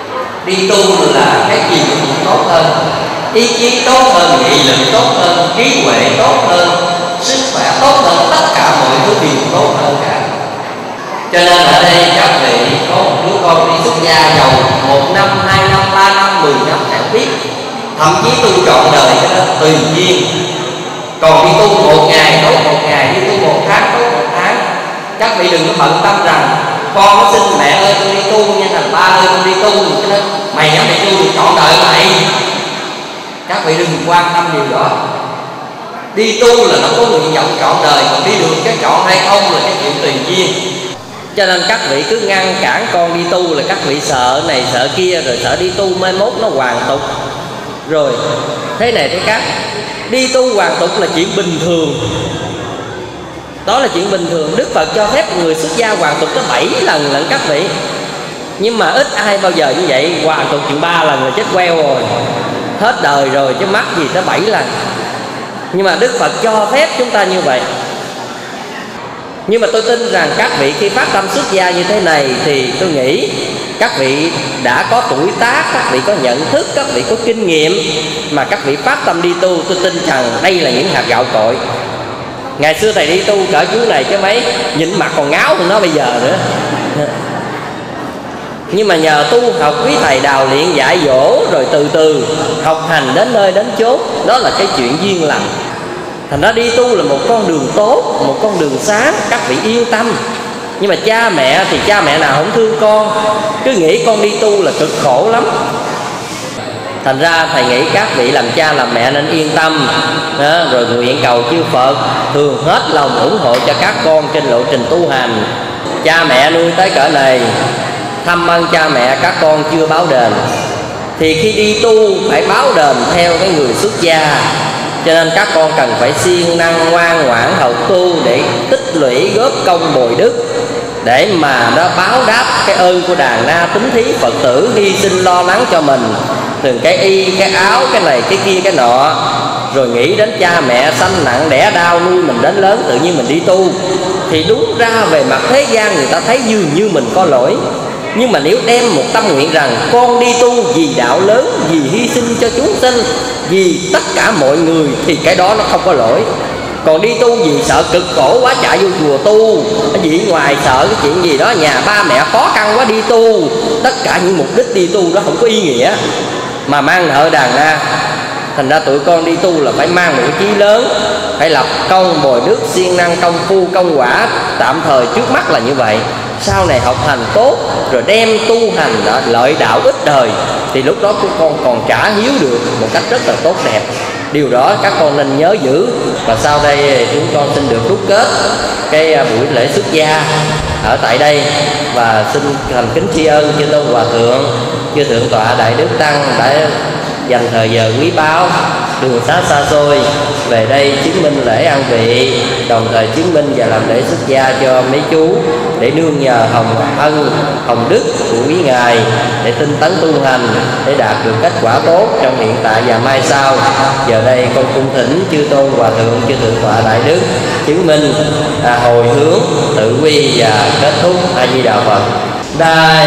Đi tu là cái gì cũng tốt hơn, ý chí tốt hơn, nghị lực tốt hơn, trí huệ tốt hơn, sức khỏe tốt hơn, tất cả mọi thứ đều tốt hơn cả. Cho nên ở đây các vị có một đứa con đi xuất gia giàu 1 năm, 2 năm, 3 năm, 10 năm chẳng biết, thậm chí tu trọn đời cái đó tùy duyên. Còn đi tu 1 ngày tốt 1 ngày, đi tu 1 tháng tốt 1 tháng. Các vị đừng có bận tâm rằng con nó xin mẹ ơi tôi đi tu nha, thành ba ơi tôi đi tu, cái đó mày nhắm mày tu được trọn đời mày. Các vị đừng quan tâm điều đó. Đi tu là nó có nguyện vọng trọn đời, còn đi được cái trọn hay không là cái chuyện tùy duyên. Cho nên các vị cứ ngăn cản con đi tu là các vị sợ này sợ kia, rồi sợ đi tu mai mốt nó hoàn tục. Rồi thế này thế khác, đi tu hoàn tục là chuyện bình thường. Đó là chuyện bình thường. Đức Phật cho phép người xuất gia hoàn tục tới 7 lần lận các vị. Nhưng mà ít ai bao giờ như vậy. Hoàn tục chuyện 3 lần là chết queo rồi, hết đời rồi, chứ mắc gì tới 7 lần. Nhưng mà Đức Phật cho phép chúng ta như vậy. Nhưng mà tôi tin rằng các vị khi phát tâm xuất gia như thế này thì tôi nghĩ các vị đã có tuổi tác, các vị có nhận thức, các vị có kinh nghiệm, mà các vị phát tâm đi tu. Tôi tin rằng đây là những hạt gạo cội. Ngày xưa thầy đi tu cỡ chú này chứ mấy, nhìn mặt còn ngáo hơn nó bây giờ nữa. Nhưng mà nhờ tu học quý thầy đào luyện dạy dỗ, rồi từ từ học hành đến nơi đến chốn, đó là cái chuyện duyên lành. Thành ra đi tu là một con đường tốt, một con đường sáng, các vị yên tâm. Nhưng mà cha mẹ thì cha mẹ nào không thương con, cứ nghĩ con đi tu là cực khổ lắm. Thành ra thầy nghĩ các vị làm cha làm mẹ nên yên tâm đó, rồi nguyện cầu chư Phật thường hết lòng ủng hộ cho các con trên lộ trình tu hành. Cha mẹ nuôi tới cỡ này, thăm ân cha mẹ các con chưa báo đền, thì khi đi tu phải báo đền theo cái người xuất gia. Cho nên các con cần phải siêng năng ngoan ngoãn học tu để tích lũy góp công bồi đức, để mà nó báo đáp cái ơn của đàn na tính thí Phật tử hy sinh lo lắng cho mình từng cái y, cái áo, cái này, cái kia, cái nọ. Rồi nghĩ đến cha mẹ sanh nặng đẻ đau nuôi mình đến lớn, tự nhiên mình đi tu. Thì đúng ra về mặt thế gian người ta thấy dường như mình có lỗi. Nhưng mà nếu đem một tâm nguyện rằng con đi tu vì đạo lớn, vì hy sinh cho chúng sinh, vì tất cả mọi người, thì cái đó nó không có lỗi. Còn đi tu vì sợ cực khổ quá chạy vô chùa tu, vì ngoài sợ cái chuyện gì đó nhà ba mẹ khó khăn quá đi tu. Tất cả những mục đích đi tu đó không có ý nghĩa, mà mang nợ đàn na. Thành ra tụi con đi tu là phải mang một cái chí lớn, phải lập công bồi đức, siêng năng công phu công quả. Tạm thời trước mắt là như vậy, sau này học hành tốt rồi đem tu hành lợi đạo ích đời, thì lúc đó chúng con còn trả hiếu được một cách rất là tốt đẹp. Điều đó các con nên nhớ giữ. Và sau đây chúng con xin được rút kết cái buổi lễ xuất gia ở tại đây, và xin thành kính tri ân chư tôn hòa thượng, chư thượng tọa đại đức tăng đã dành thời giờ quý báu đường xá xa xôi về đây chứng minh lễ an vị, đồng thời chứng minh và làm lễ xuất gia cho mấy chú, để nương nhờ hồng ân hồng đức của quý ngài để tinh tấn tu hành, để đạt được kết quả tốt trong hiện tại và mai sau. Giờ đây con cung thỉnh chư tôn hòa thượng, chư thượng tọa đại đức chứng minh hồi hướng tự quy và kết thúc. A Di Đà Phật. Đại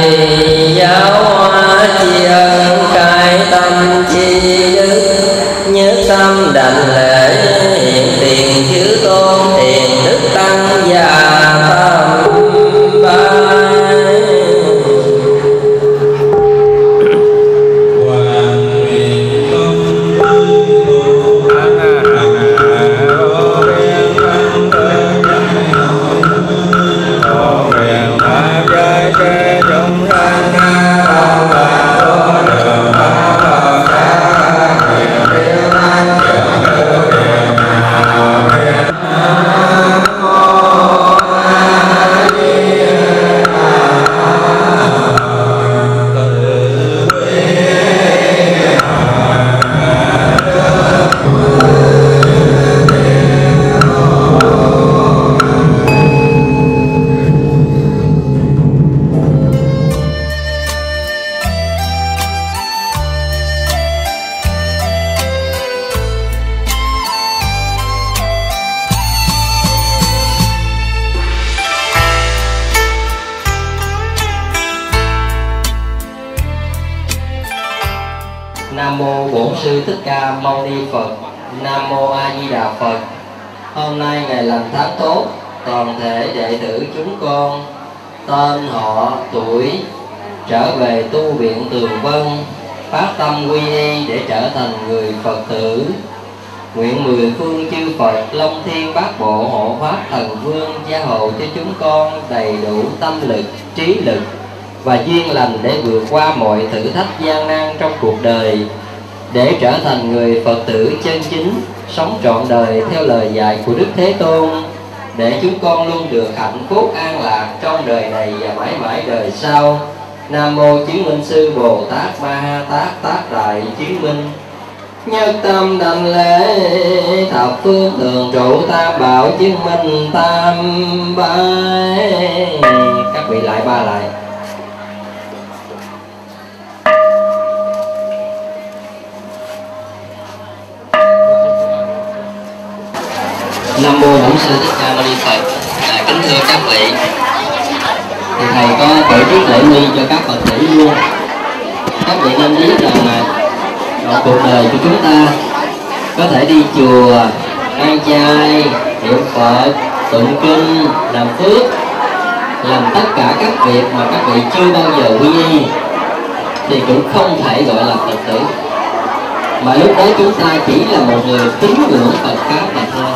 giáo hóa tri ân cải tâm chi đức, nhất tâm đảnh lễ hiện tiền chư tôn hiền đức tăng và tham bái. Hãy subscribe cho kênh Ghiền Mì Gõ để không bỏ lỡ Nam mô Bổn Sư Thích Ca Mâu Ni Phật. Nam mô A Di Đà Phật. Hôm nay ngày lành tháng tốt, toàn thể đệ tử chúng con tên họ tuổi trở về tu viện Tường Vân, phát tâm quy y để trở thành người Phật tử. Nguyện mười phương chư Phật Long Thiên Bát Bộ hộ pháp thần vương gia hộ cho chúng con đầy đủ tâm lực, trí lực và duyên lành để vượt qua mọi thử thách gian nan trong cuộc đời, để trở thành người Phật tử chân chính, sống trọn đời theo lời dạy của Đức Thế Tôn, để chúng con luôn được hạnh phúc an lạc trong đời này và mãi mãi đời sau. Nam mô Chứng Minh Sư Bồ Tát Ma Ha Tát Tác Đại Chứng Minh. Nhất tâm đảnh lễ thập phương thường trụ tam bảo chứng minh tam bái. Các vị lại ba lại. Nam mô Bổn Sư Thích Ca Mâu Ni Phật. Kính thưa các vị, thì thầy có tổ chức lễ nghi cho các Phật tử luôn. Các vị nên biết rằng trong cuộc đời của chúng ta có thể đi chùa, ăn chay, niệm Phật, tụng kinh, làm phước, làm tất cả các việc mà các vị chưa bao giờ quy y, thì cũng không thể gọi là Phật tử. Mà lúc đó chúng ta chỉ là một người tín ngưỡng Phật pháp mà thôi.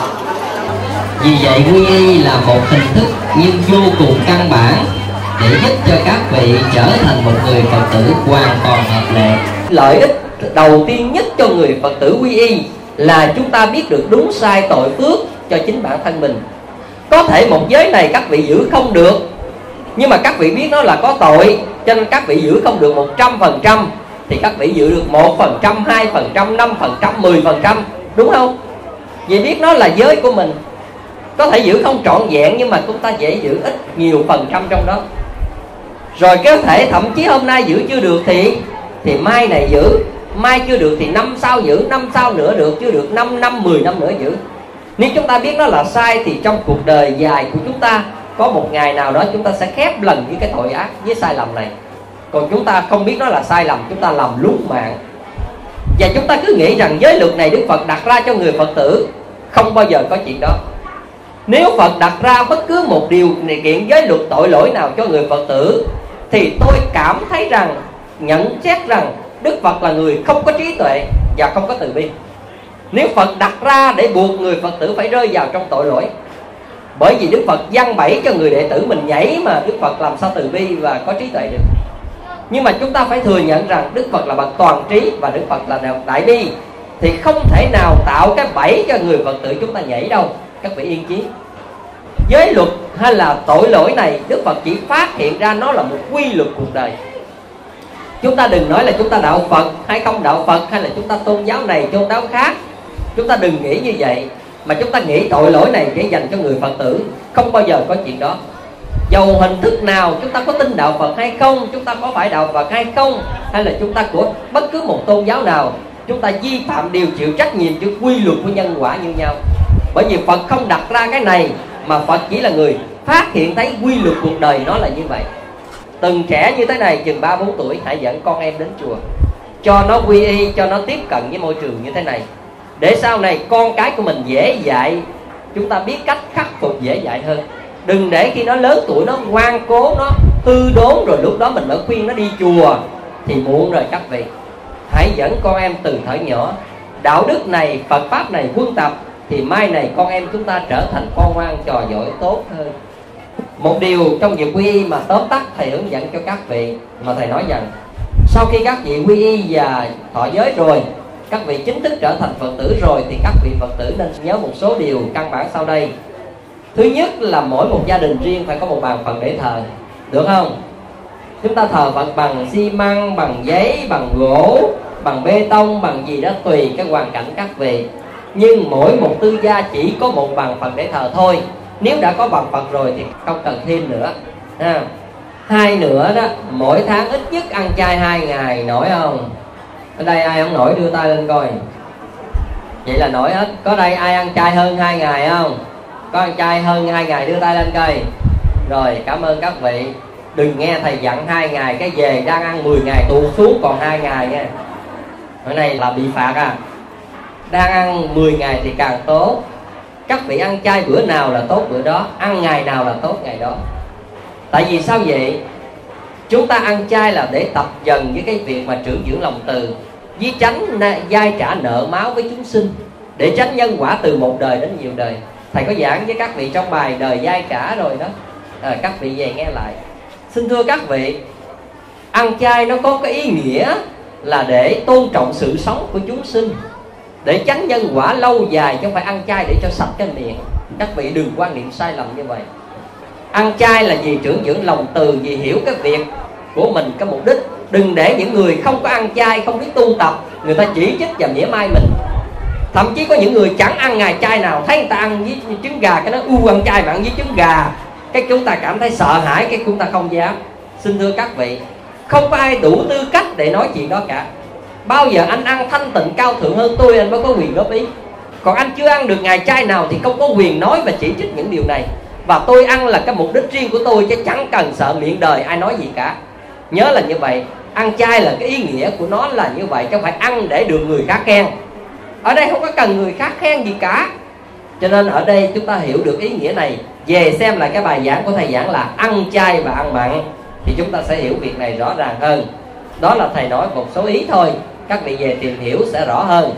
Vì vậy quy y là một hình thức nhưng vô cùng căn bản để giúp cho các vị trở thành một người Phật tử hoàn toàn hợp lệ. Lợi ích đầu tiên nhất cho người Phật tử quy y là chúng ta biết được đúng sai tội phước cho chính bản thân mình. Có thể một giới này các vị giữ không được, nhưng mà các vị biết nó là có tội, cho nên các vị giữ không được 100%, thì các vị giữ được 1%, 2%, 5%, 10%, đúng không? Vì biết nó là giới của mình. Có thể giữ không trọn vẹn, nhưng mà chúng ta dễ giữ ít nhiều phần trăm trong đó. Rồi có thể thậm chí hôm nay giữ chưa được thì mai này giữ, mai chưa được thì năm sau giữ, năm sau nữa được, chưa được 5 năm, 10 năm nữa giữ. Nếu chúng ta biết nó là sai thì trong cuộc đời dài của chúng ta có một ngày nào đó chúng ta sẽ khép lần với cái tội ác, với sai lầm này. Còn chúng ta không biết nó là sai lầm, chúng ta làm lúng mạng. Và chúng ta cứ nghĩ rằng giới luật này Đức Phật đặt ra cho người Phật tử. Không bao giờ có chuyện đó. Nếu Phật đặt ra bất cứ một điều kiện giới luật tội lỗi nào cho người Phật tử, thì tôi cảm thấy rằng, nhận xét rằng Đức Phật là người không có trí tuệ và không có từ bi. Nếu Phật đặt ra để buộc người Phật tử phải rơi vào trong tội lỗi, bởi vì Đức Phật giăng bẫy cho người đệ tử mình nhảy, mà Đức Phật làm sao từ bi và có trí tuệ được. Nhưng mà chúng ta phải thừa nhận rằng Đức Phật là bậc toàn trí và Đức Phật là đại bi, thì không thể nào tạo cái bẫy cho người Phật tử chúng ta nhảy đâu. Các vị yên chí. Giới luật hay là tội lỗi này Đức Phật chỉ phát hiện ra nó là một quy luật cuộc đời. Chúng ta đừng nói là chúng ta đạo Phật hay không đạo Phật, hay là chúng ta tôn giáo này tôn giáo khác. Chúng ta đừng nghĩ như vậy, mà chúng ta nghĩ tội lỗi này để dành cho người Phật tử. Không bao giờ có chuyện đó. Dầu hình thức nào, chúng ta có tin đạo Phật hay không, chúng ta có phải đạo Phật hay không, hay là chúng ta của bất cứ một tôn giáo nào, chúng ta vi phạm đều chịu trách nhiệm trước quy luật của nhân quả như nhau. Bởi vì Phật không đặt ra cái này, mà Phật chỉ là người phát hiện thấy quy luật cuộc đời nó là như vậy. Từng trẻ như thế này chừng 3-4 tuổi, hãy dẫn con em đến chùa, cho nó quy y, cho nó tiếp cận với môi trường như thế này, để sau này con cái của mình dễ dạy. Chúng ta biết cách khắc phục dễ dạy hơn. Đừng để khi nó lớn tuổi nó ngoan cố, nó hư đốn, rồi lúc đó mình mới khuyên nó đi chùa thì muộn rồi các vị. Hãy dẫn con em từ thời nhỏ. Đạo đức này, Phật Pháp này quân tập, thì mai này con em chúng ta trở thành con ngoan trò giỏi tốt hơn. Một điều trong việc quy y mà tóm tắt thầy hướng dẫn cho các vị, mà thầy nói rằng sau khi các vị quy y và thọ giới rồi, các vị chính thức trở thành Phật tử rồi, thì các vị Phật tử nên nhớ một số điều căn bản sau đây. Thứ nhất là mỗi một gia đình riêng phải có một bàn Phật để thờ, được không? Chúng ta thờ Phật bằng xi măng, bằng giấy, bằng gỗ, bằng bê tông, bằng gì đó tùy cái hoàn cảnh các vị. Nhưng mỗi một tư gia chỉ có một bàn Phật để thờ thôi. Nếu đã có bàn Phật rồi thì không cần thêm nữa. Hai nữa đó, mỗi tháng ít nhất ăn chay 2 ngày, nổi không? Ở đây ai không nổi đưa tay lên coi. Vậy là nổi hết. Có đây ai ăn chay hơn 2 ngày không? Có ăn chay hơn 2 ngày đưa tay lên coi. Rồi, cảm ơn các vị. Đừng nghe thầy dặn 2 ngày cái về đang ăn 10 ngày tụt xuống còn 2 ngày nha. Cái này là bị phạt à. Đang ăn 10 ngày thì càng tốt. Các vị ăn chay bữa nào là tốt bữa đó, ăn ngày nào là tốt ngày đó. Tại vì sao vậy? Chúng ta ăn chay là để tập dần với cái việc mà trưởng dưỡng lòng từ, với tránh dai trả nợ máu với chúng sinh, để tránh nhân quả từ một đời đến nhiều đời. Thầy có giảng với các vị trong bài đời dai trả rồi đó, các vị về nghe lại. Xin thưa các vị, ăn chay nó có cái ý nghĩa là để tôn trọng sự sống của chúng sinh, để tránh nhân quả lâu dài, chứ không phải ăn chay để cho sạch cái miệng. Các vị đừng quan niệm sai lầm như vậy. Ăn chay là vì trưởng dưỡng lòng từ, vì hiểu cái việc của mình, cái mục đích. Đừng để những người không có ăn chay, không biết tu tập, người ta chỉ trích và mỉa mai mình. Thậm chí có những người chẳng ăn ngày chay nào, thấy người ta ăn với trứng gà, cái nó ăn chay mà ăn với trứng gà, cái chúng ta cảm thấy sợ hãi, cái chúng ta không dám. Xin thưa các vị, không có ai đủ tư cách để nói chuyện đó cả. Bao giờ anh ăn thanh tịnh cao thượng hơn tôi, anh mới có quyền góp ý. Còn anh chưa ăn được ngày chay nào thì không có quyền nói và chỉ trích những điều này. Và tôi ăn là cái mục đích riêng của tôi, chứ chẳng cần sợ miệng đời ai nói gì cả. Nhớ là như vậy. Ăn chay là cái ý nghĩa của nó là như vậy, chứ không phải ăn để được người khác khen. Ở đây không có cần người khác khen gì cả. Cho nên ở đây chúng ta hiểu được ý nghĩa này. Về xem lại cái bài giảng của thầy giảng là ăn chay và ăn mặn, thì chúng ta sẽ hiểu việc này rõ ràng hơn. Đó là thầy nói một số ý thôi, các vị về tìm hiểu sẽ rõ hơn.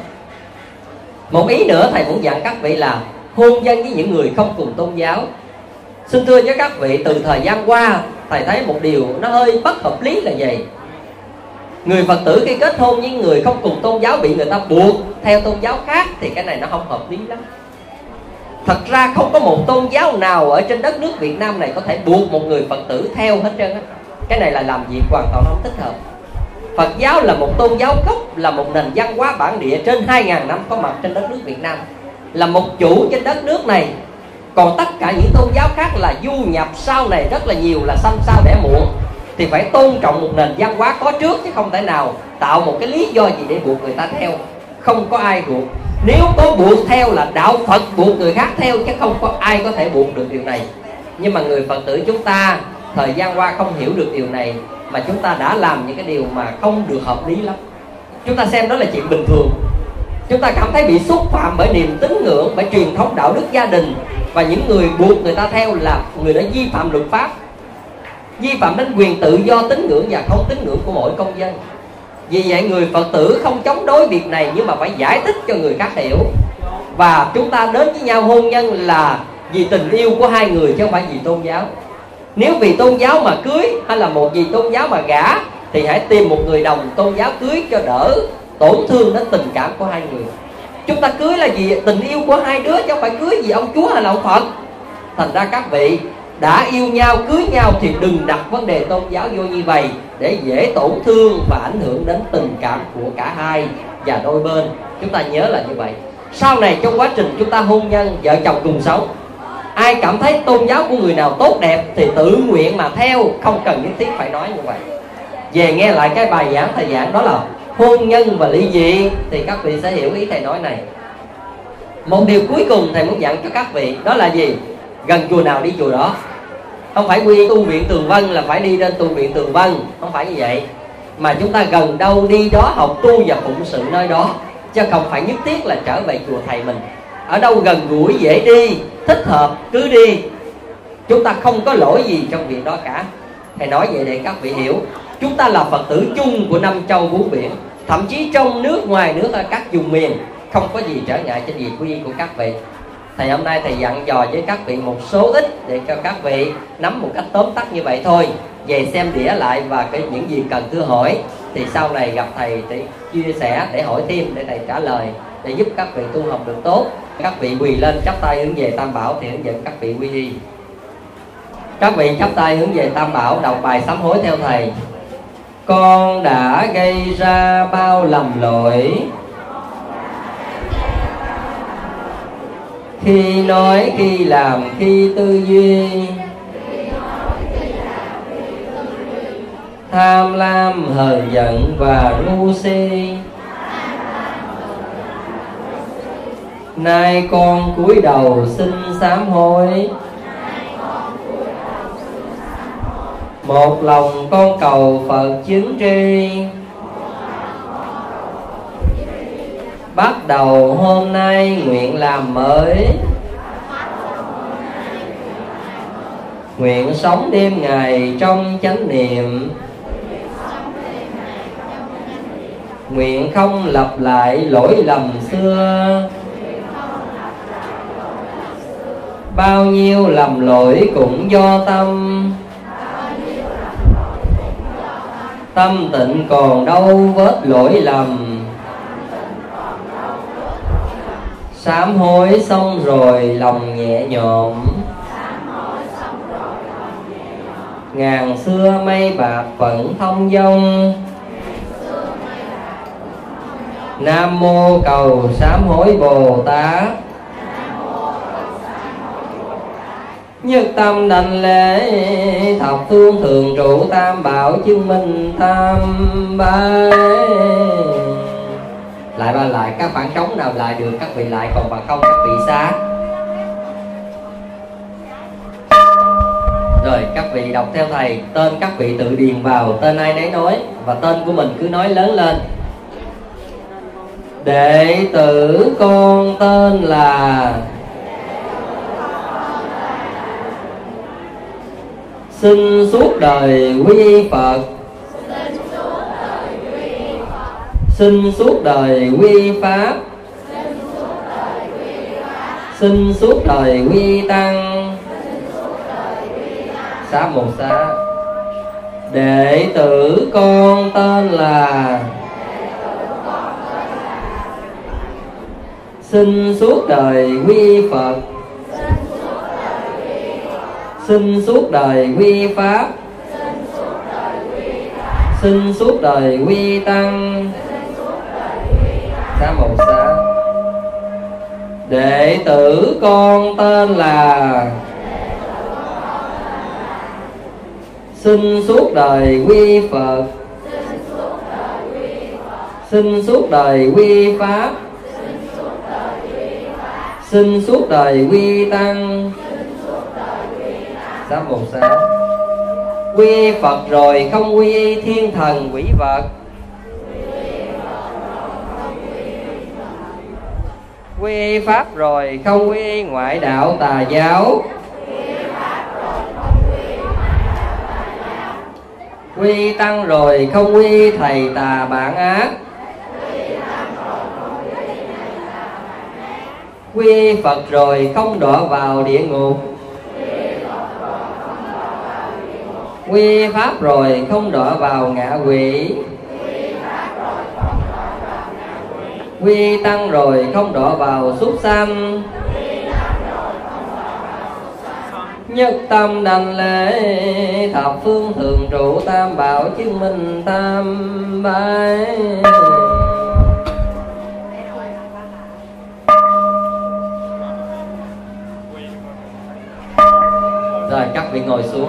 Một ý nữa thầy muốn dặn các vị là hôn nhân với những người không cùng tôn giáo. Xin thưa với các vị, từ thời gian qua thầy thấy một điều nó hơi bất hợp lý là vậy. Người Phật tử khi kết hôn với người không cùng tôn giáo bị người ta buộc theo tôn giáo khác thì cái này nó không hợp lý lắm. Thật ra không có một tôn giáo nào ở trên đất nước Việt Nam này có thể buộc một người Phật tử theo hết trơn á. Cái này là làm việc hoàn toàn không thích hợp. Phật giáo là một tôn giáo gốc, là một nền văn hóa bản địa trên 2.000 năm có mặt trên đất nước Việt Nam, là một chủ trên đất nước này. Còn tất cả những tôn giáo khác là du nhập sau này rất là nhiều, là sanh sao đẻ muộn. Thì phải tôn trọng một nền văn hóa có trước, chứ không thể nào tạo một cái lý do gì để buộc người ta theo. Không có ai buộc. Nếu có buộc theo là đạo Phật buộc người khác theo, chứ không có ai có thể buộc được điều này. Nhưng mà người Phật tử chúng ta thời gian qua không hiểu được điều này, mà chúng ta đã làm những cái điều mà không được hợp lý lắm. Chúng ta xem đó là chuyện bình thường. Chúng ta cảm thấy bị xúc phạm bởi niềm tín ngưỡng, bởi truyền thống đạo đức gia đình, và những người buộc người ta theo là người đã vi phạm luật pháp, vi phạm đến quyền tự do tín ngưỡng và không tín ngưỡng của mỗi công dân. Vì vậy người Phật tử không chống đối việc này, nhưng mà phải giải thích cho người khác hiểu. Và chúng ta đến với nhau hôn nhân là vì tình yêu của hai người, chứ không phải vì tôn giáo. Nếu vì tôn giáo mà cưới, hay là một vì tôn giáo mà gả, thì hãy tìm một người đồng tôn giáo cưới cho đỡ tổn thương đến tình cảm của hai người. Chúng ta cưới là vì tình yêu của hai đứa, chứ không phải cưới vì ông Chúa hay là ông Phật. Thành ra các vị đã yêu nhau, cưới nhau thì đừng đặt vấn đề tôn giáo vô như vậy, để dễ tổn thương và ảnh hưởng đến tình cảm của cả hai và đôi bên. Chúng ta nhớ là như vậy. Sau này trong quá trình chúng ta hôn nhân, vợ chồng cùng sống, ai cảm thấy tôn giáo của người nào tốt đẹp thì tự nguyện mà theo, không cần nhất thiết phải nói như vậy. Về nghe lại cái bài giảng thầy giảng đó là hôn nhân và ly dị, thì các vị sẽ hiểu ý thầy nói này. Một điều cuối cùng thầy muốn dặn cho các vị đó là gì? Gần chùa nào đi chùa đó. Không phải quy tu viện Tường Vân là phải đi đến tu viện Tường Vân, không phải như vậy. Mà chúng ta gần đâu đi đó, học tu và phụng sự nơi đó, chứ không phải nhất thiết là trở về chùa thầy mình. Ở đâu gần gũi dễ đi, thích hợp cứ đi. Chúng ta không có lỗi gì trong việc đó cả. Thầy nói vậy để các vị hiểu. Chúng ta là Phật tử chung của 5 châu 4 biển, thậm chí trong nước, ngoài nước, ở các vùng miền, không có gì trở ngại trên việc quy y của các vị. Thầy hôm nay thầy dặn dò với các vị một số ít để cho các vị nắm một cách tóm tắt như vậy thôi. Về xem đĩa lại và những gì cần thưa hỏi thì sau này gặp thầy để chia sẻ, để hỏi thêm, để thầy trả lời, để giúp các vị tu học được tốt. Các vị quỳ lên chắp tay hướng về Tam Bảo thì hướng dẫn các vị quy y. Các vị chắp tay hướng về Tam Bảo, đọc bài sám hối theo thầy. Con đã gây ra bao lầm lỗi, khi nói, khi làm, khi tư duy, tham lam, hờn giận và ngu si. Nay con cúi đầu xin sám hối. Một lòng con cầu Phật chứng tri, bắt đầu hôm nay nguyện làm mới, nguyện sống đêm ngày trong chánh niệm, nguyện không lặp lại lỗi lầm xưa. Bao nhiêu lầm lỗi cũng do tâm, tâm tịnh còn đâu vết lỗi lầm. Sám hối xong rồi lòng nhẹ nhõm, ngàn xưa mây bạc vẫn thông dong. Nam mô cầu sám hối Bồ Tát. Nhất tâm đảnh lễ thập phương thường trụ tam bảo chứng minh tam bái. Lại ba lại, các khoảng trống nào lại được các vị lại, còn bằng không các vị xá. Rồi các vị đọc theo thầy, tên các vị tự điền vào, tên ai nấy nói, và tên của mình cứ nói lớn lên. Đệ tử con tên là xin suốt đời quy Phật, xin suốt đời quy Pháp, xin suốt đời quy Tăng. Xá một xá. Đệ tử con tên là xin suốt đời quy Phật, xin suốt đời quy Pháp, xin suốt đời quy Tăng. Xá một xá. Đệ tử con tên là xin suốt đời quy Phật, xin suốt đời quy Pháp, xin suốt đời quy Tăng. Xá một xá. Quy Phật rồi không quy thiên thần quỷ vật, quy Pháp rồi không quy ngoại đạo tà giáo, quy Tăng rồi không quy thầy tà bạn ác, quy Phật rồi không đọa vào địa ngục, quy Pháp rồi không đọa vào ngạ quỷ, quy Tăng rồi không đọa vào súc sanh. Nhất tâm đảnh lễ thập phương thường trụ tam bảo chứng minh tam bái. Rồi các vị ngồi xuống.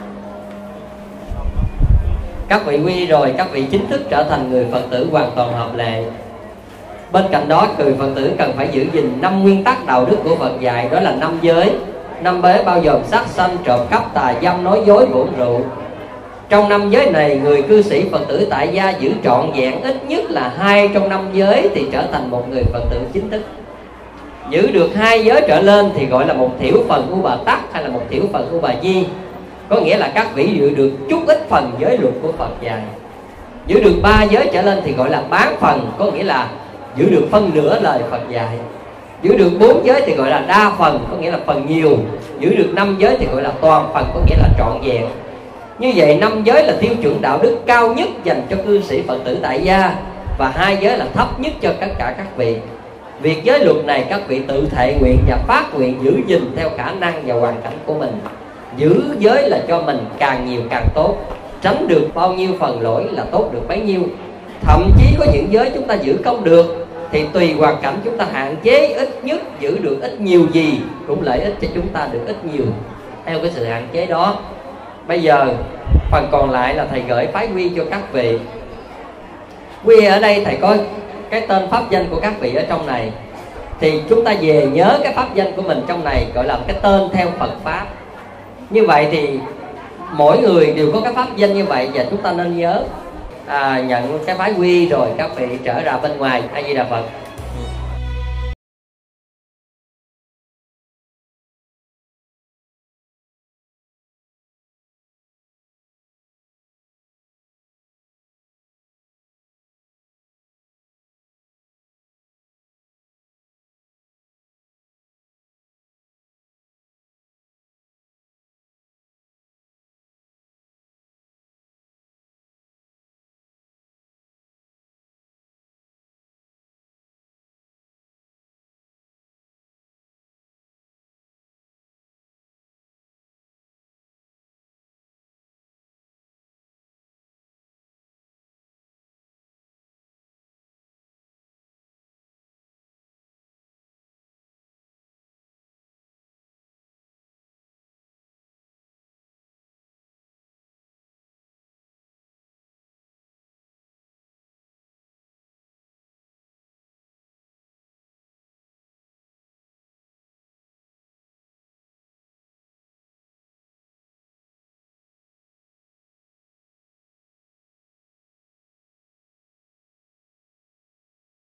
Các vị quy rồi, các vị chính thức trở thành người Phật tử hoàn toàn hợp lệ. Bên cạnh đó, người Phật tử cần phải giữ gìn 5 nguyên tắc đạo đức của Phật dạy, đó là 5 giới. 5 bế bao gồm sát sanh, trộm cắp, tà dâm, nói dối, uống rượu. Trong 5 giới này, người cư sĩ Phật tử tại gia giữ trọn vẹn ít nhất là 2 trong 5 giới thì trở thành một người Phật tử chính thức. Giữ được 2 giới trở lên thì gọi là một thiểu phần U Bà Tắc hay là một thiểu phần U Bà Di. Có nghĩa là các vị giữ được chút ít phần giới luật của Phật dạy. Giữ được 3 giới trở lên thì gọi là bán phần, có nghĩa là giữ được phân nửa lời Phật dạy. Giữ được 4 giới thì gọi là đa phần, có nghĩa là phần nhiều. Giữ được 5 giới thì gọi là toàn phần, có nghĩa là trọn vẹn. Như vậy 5 giới là tiêu chuẩn đạo đức cao nhất dành cho cư sĩ Phật tử tại gia, và 2 giới là thấp nhất cho tất cả các vị. Việc giới luật này các vị tự thệ nguyện và phát nguyện giữ gìn theo khả năng và hoàn cảnh của mình. Giữ giới là cho mình càng nhiều càng tốt, tránh được bao nhiêu phần lỗi là tốt được bấy nhiêu. Thậm chí có những giới chúng ta giữ không được thì tùy hoàn cảnh chúng ta hạn chế, ít nhất giữ được ít nhiều gì cũng lợi ích cho chúng ta được ít nhiều theo cái sự hạn chế đó. Bây giờ phần còn lại là thầy gửi phái quy cho các vị. Quy ở đây thầy có cái tên pháp danh của các vị ở trong này, thì chúng ta về nhớ cái pháp danh của mình trong này gọi là cái tên theo Phật pháp. Như vậy thì mỗi người đều có cái pháp danh như vậy, và chúng ta nên nhớ nhận cái phái quy rồi các vị trở ra bên ngoài. A Di Đà Phật.